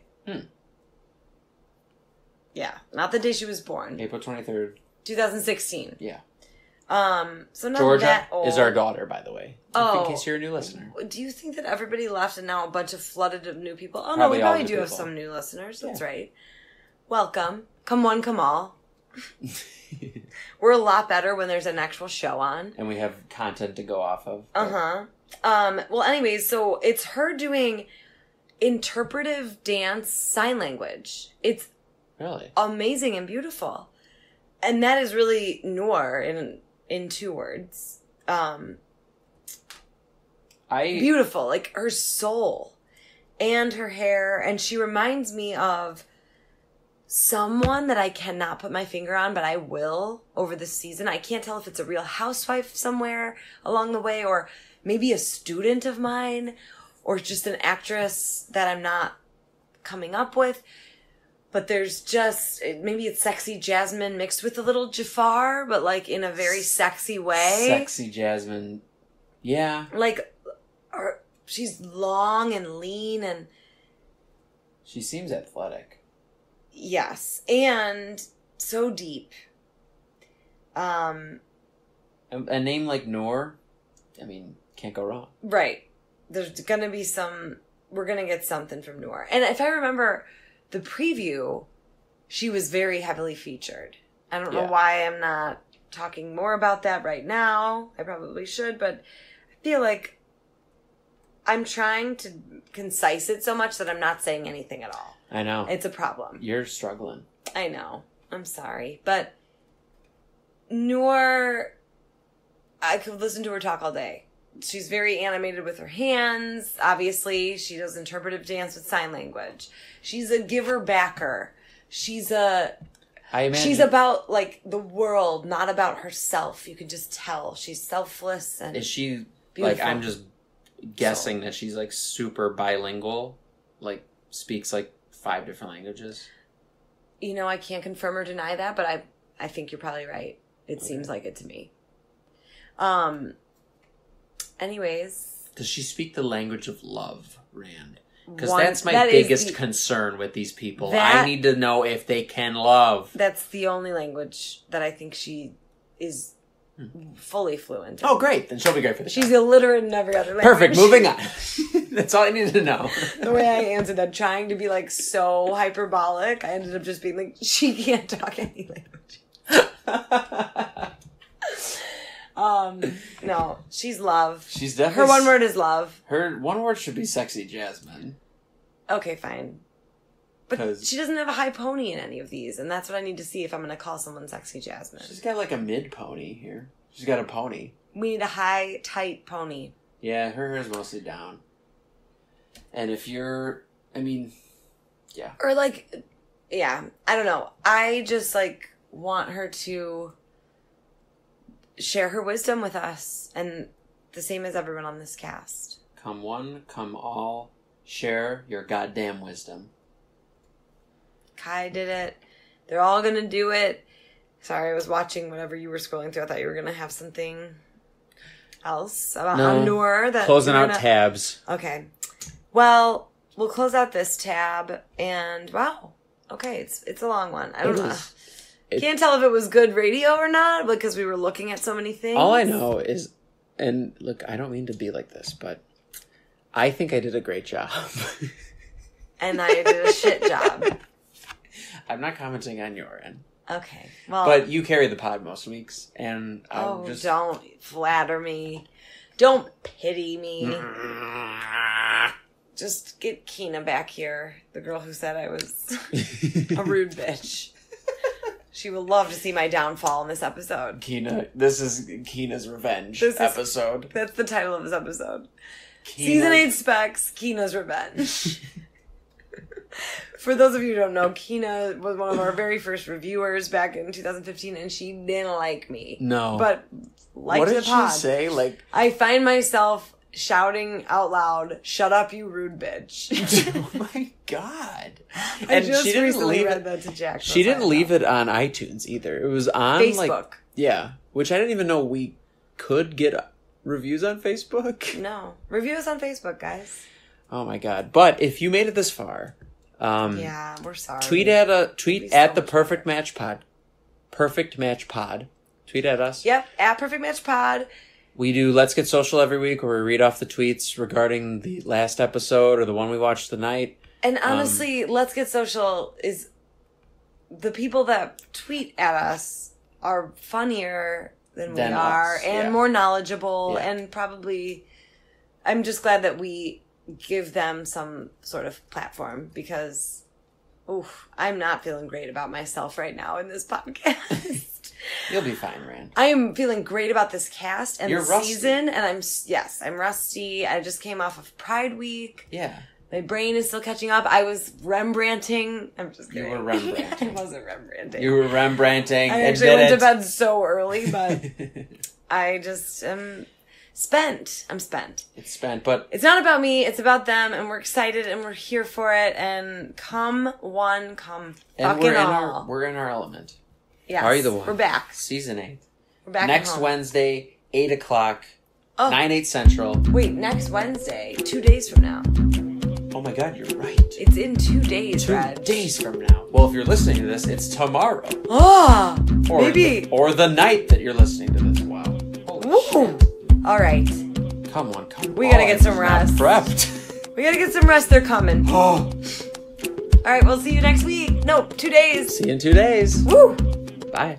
Yeah, not the day she was born. April 23rd. 2016. Yeah. So not Georgia that old. is our daughter, by the way. In case you're a new listener. Do you think that everybody left and now a bunch of flooded of new people? Oh, Probably no, we all probably new do have people. some new listeners. That's right. Welcome. Come one, come all. We're a lot better when there's an actual show on. And we have content to go off of. Well, anyways, so it's her doing interpretive dance sign language. It's really amazing and beautiful. And that is really Noor in 2 words. Beautiful. Like her soul and her hair. And she reminds me of someone that I cannot put my finger on, but I will over the season. I can't tell if it's a real housewife somewhere along the way, or maybe a student of mine, or just an actress that I'm not coming up with. But there's just, maybe it's sexy Jasmine mixed with a little Jafar, but like in a very sexy way. Sexy Jasmine. Yeah. Like, she's long and lean and... She seems athletic. Yes. And so deep. A name like Noor, I mean, can't go wrong. Right. There's going to be we're going to get something from Noor. And if I remember the preview, she was very heavily featured. I don't know why I'm not talking more about that right now. I probably should, but I feel like I'm trying to concise it so much that I'm not saying anything at all. I know. It's a problem. You're struggling. I know. I'm sorry. But Noor, I could listen to her talk all day. She's very animated with her hands. Obviously, she does interpretive dance with sign language. She's a giver-backer. She's about, like, the world, not about herself. You can just tell. She's selfless and Is she, beautiful. like, I'm just guessing that she's, like, super bilingual? Like, speaks, like, 5 different languages? You know, I can't confirm or deny that, but I think you're probably right. It seems like it to me. Anyways. Does she speak the language of love, Rand? Because that's my biggest concern with these people. I need to know if they can love. That's the only language that I think she is fully fluent in. Oh, great. Then she'll be great for the She's illiterate in every other language. Perfect. Moving on. That's all I needed to know. The way I answered that, trying to be, like, so hyperbolic, I ended up just being like, she can't talk any language. No, she's love. She's definitely... Her one word is love. Her one word should be sexy Jasmine. Okay, fine. But she doesn't have a high pony in any of these, and that's what I need to see if I'm going to call someone sexy Jasmine. She's got like a mid pony here. She's got a pony. We need a high, tight pony. Yeah, her hair is mostly down. And if you're... I mean... Yeah. Or like... Yeah, I don't know. I just, like, want her to share her wisdom with us, and the same as everyone on this cast. Come one, come all, share your goddamn wisdom. Kai did it. They're all gonna do it. Sorry, I was watching whatever you were scrolling through. I thought you were gonna have something else about Noor. Closing out tabs. Okay. Well, we'll close out this tab, and wow. Okay, it's a long one. I don't know. Can't tell if it was good radio or not because we were looking at so many things. All I know is, and look, I don't mean to be like this, but I think I did a great job. And I did a shit job. I'm not commenting on your end. Okay. Well, but you carry the pod most weeks, and don't flatter me. Don't pity me. Just get Keena back here, the girl who said I was a rude bitch. She will love to see my downfall in this episode. Keena, this is Keena's revenge episode. That's the title of this episode. Season 8 Specs, Keena's Revenge. For those of you who don't know, Keena was one of our very first reviewers back in 2015, and she didn't like me. No. But liked the pod. What did she say? Like, I find myself shouting out loud, "Shut up, you rude bitch." Oh my god. And she didn't read that to Jack. She didn't leave it on iTunes either. It was on Facebook. Which I didn't even know we could get reviews on Facebook. No. Reviews on Facebook, guys. Oh my god. But if you made it this far, yeah, we're sorry. Tweet at the Perfect Match Pod. Perfect Match Pod. Tweet at us. Yep, at Perfect Match Pod. We do Let's Get Social every week where we read off the tweets regarding the last episode or the one we watched tonight. And honestly, Let's Get Social is... The people that tweet at us are funnier than we are and more knowledgeable and probably... I'm just glad that we give them some sort of platform because... I'm not feeling great about myself right now in this podcast. You'll be fine, Rand. I am feeling great about this cast and You're the rusty. season, and I'm rusty. I just came off of Pride Week. Yeah. My brain is still catching up. I was Rembrandting. I'm just kidding. You were Rembrandting. I wasn't Rembrandting. You were Rembrandting. I actually went to bed so early, but I just am spent. I'm spent. It's spent, but... It's not about me. It's about them, and we're excited, and we're here for it, and come fucking all. We're in our element. Yes, Are you the one? We're back. Season 8. We're back next Wednesday, 8 o'clock, 9/8 Central. Wait, next Wednesday, 2 days from now. Oh my God, you're right. It's in 2 days, 2 Reg. days from now. Well, if you're listening to this, it's tomorrow. Ah, Or maybe. Or the night that you're listening to this. Wow. Holy shit. All right. Come on, come on. We gotta get some rest. Prepped. We gotta get some rest. They're coming. Oh. All right, we'll see you next week. No, 2 days. See you in 2 days. Woo! Bye.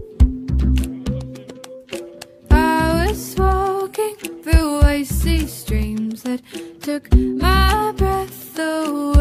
I was walking through icy streams that took my breath away.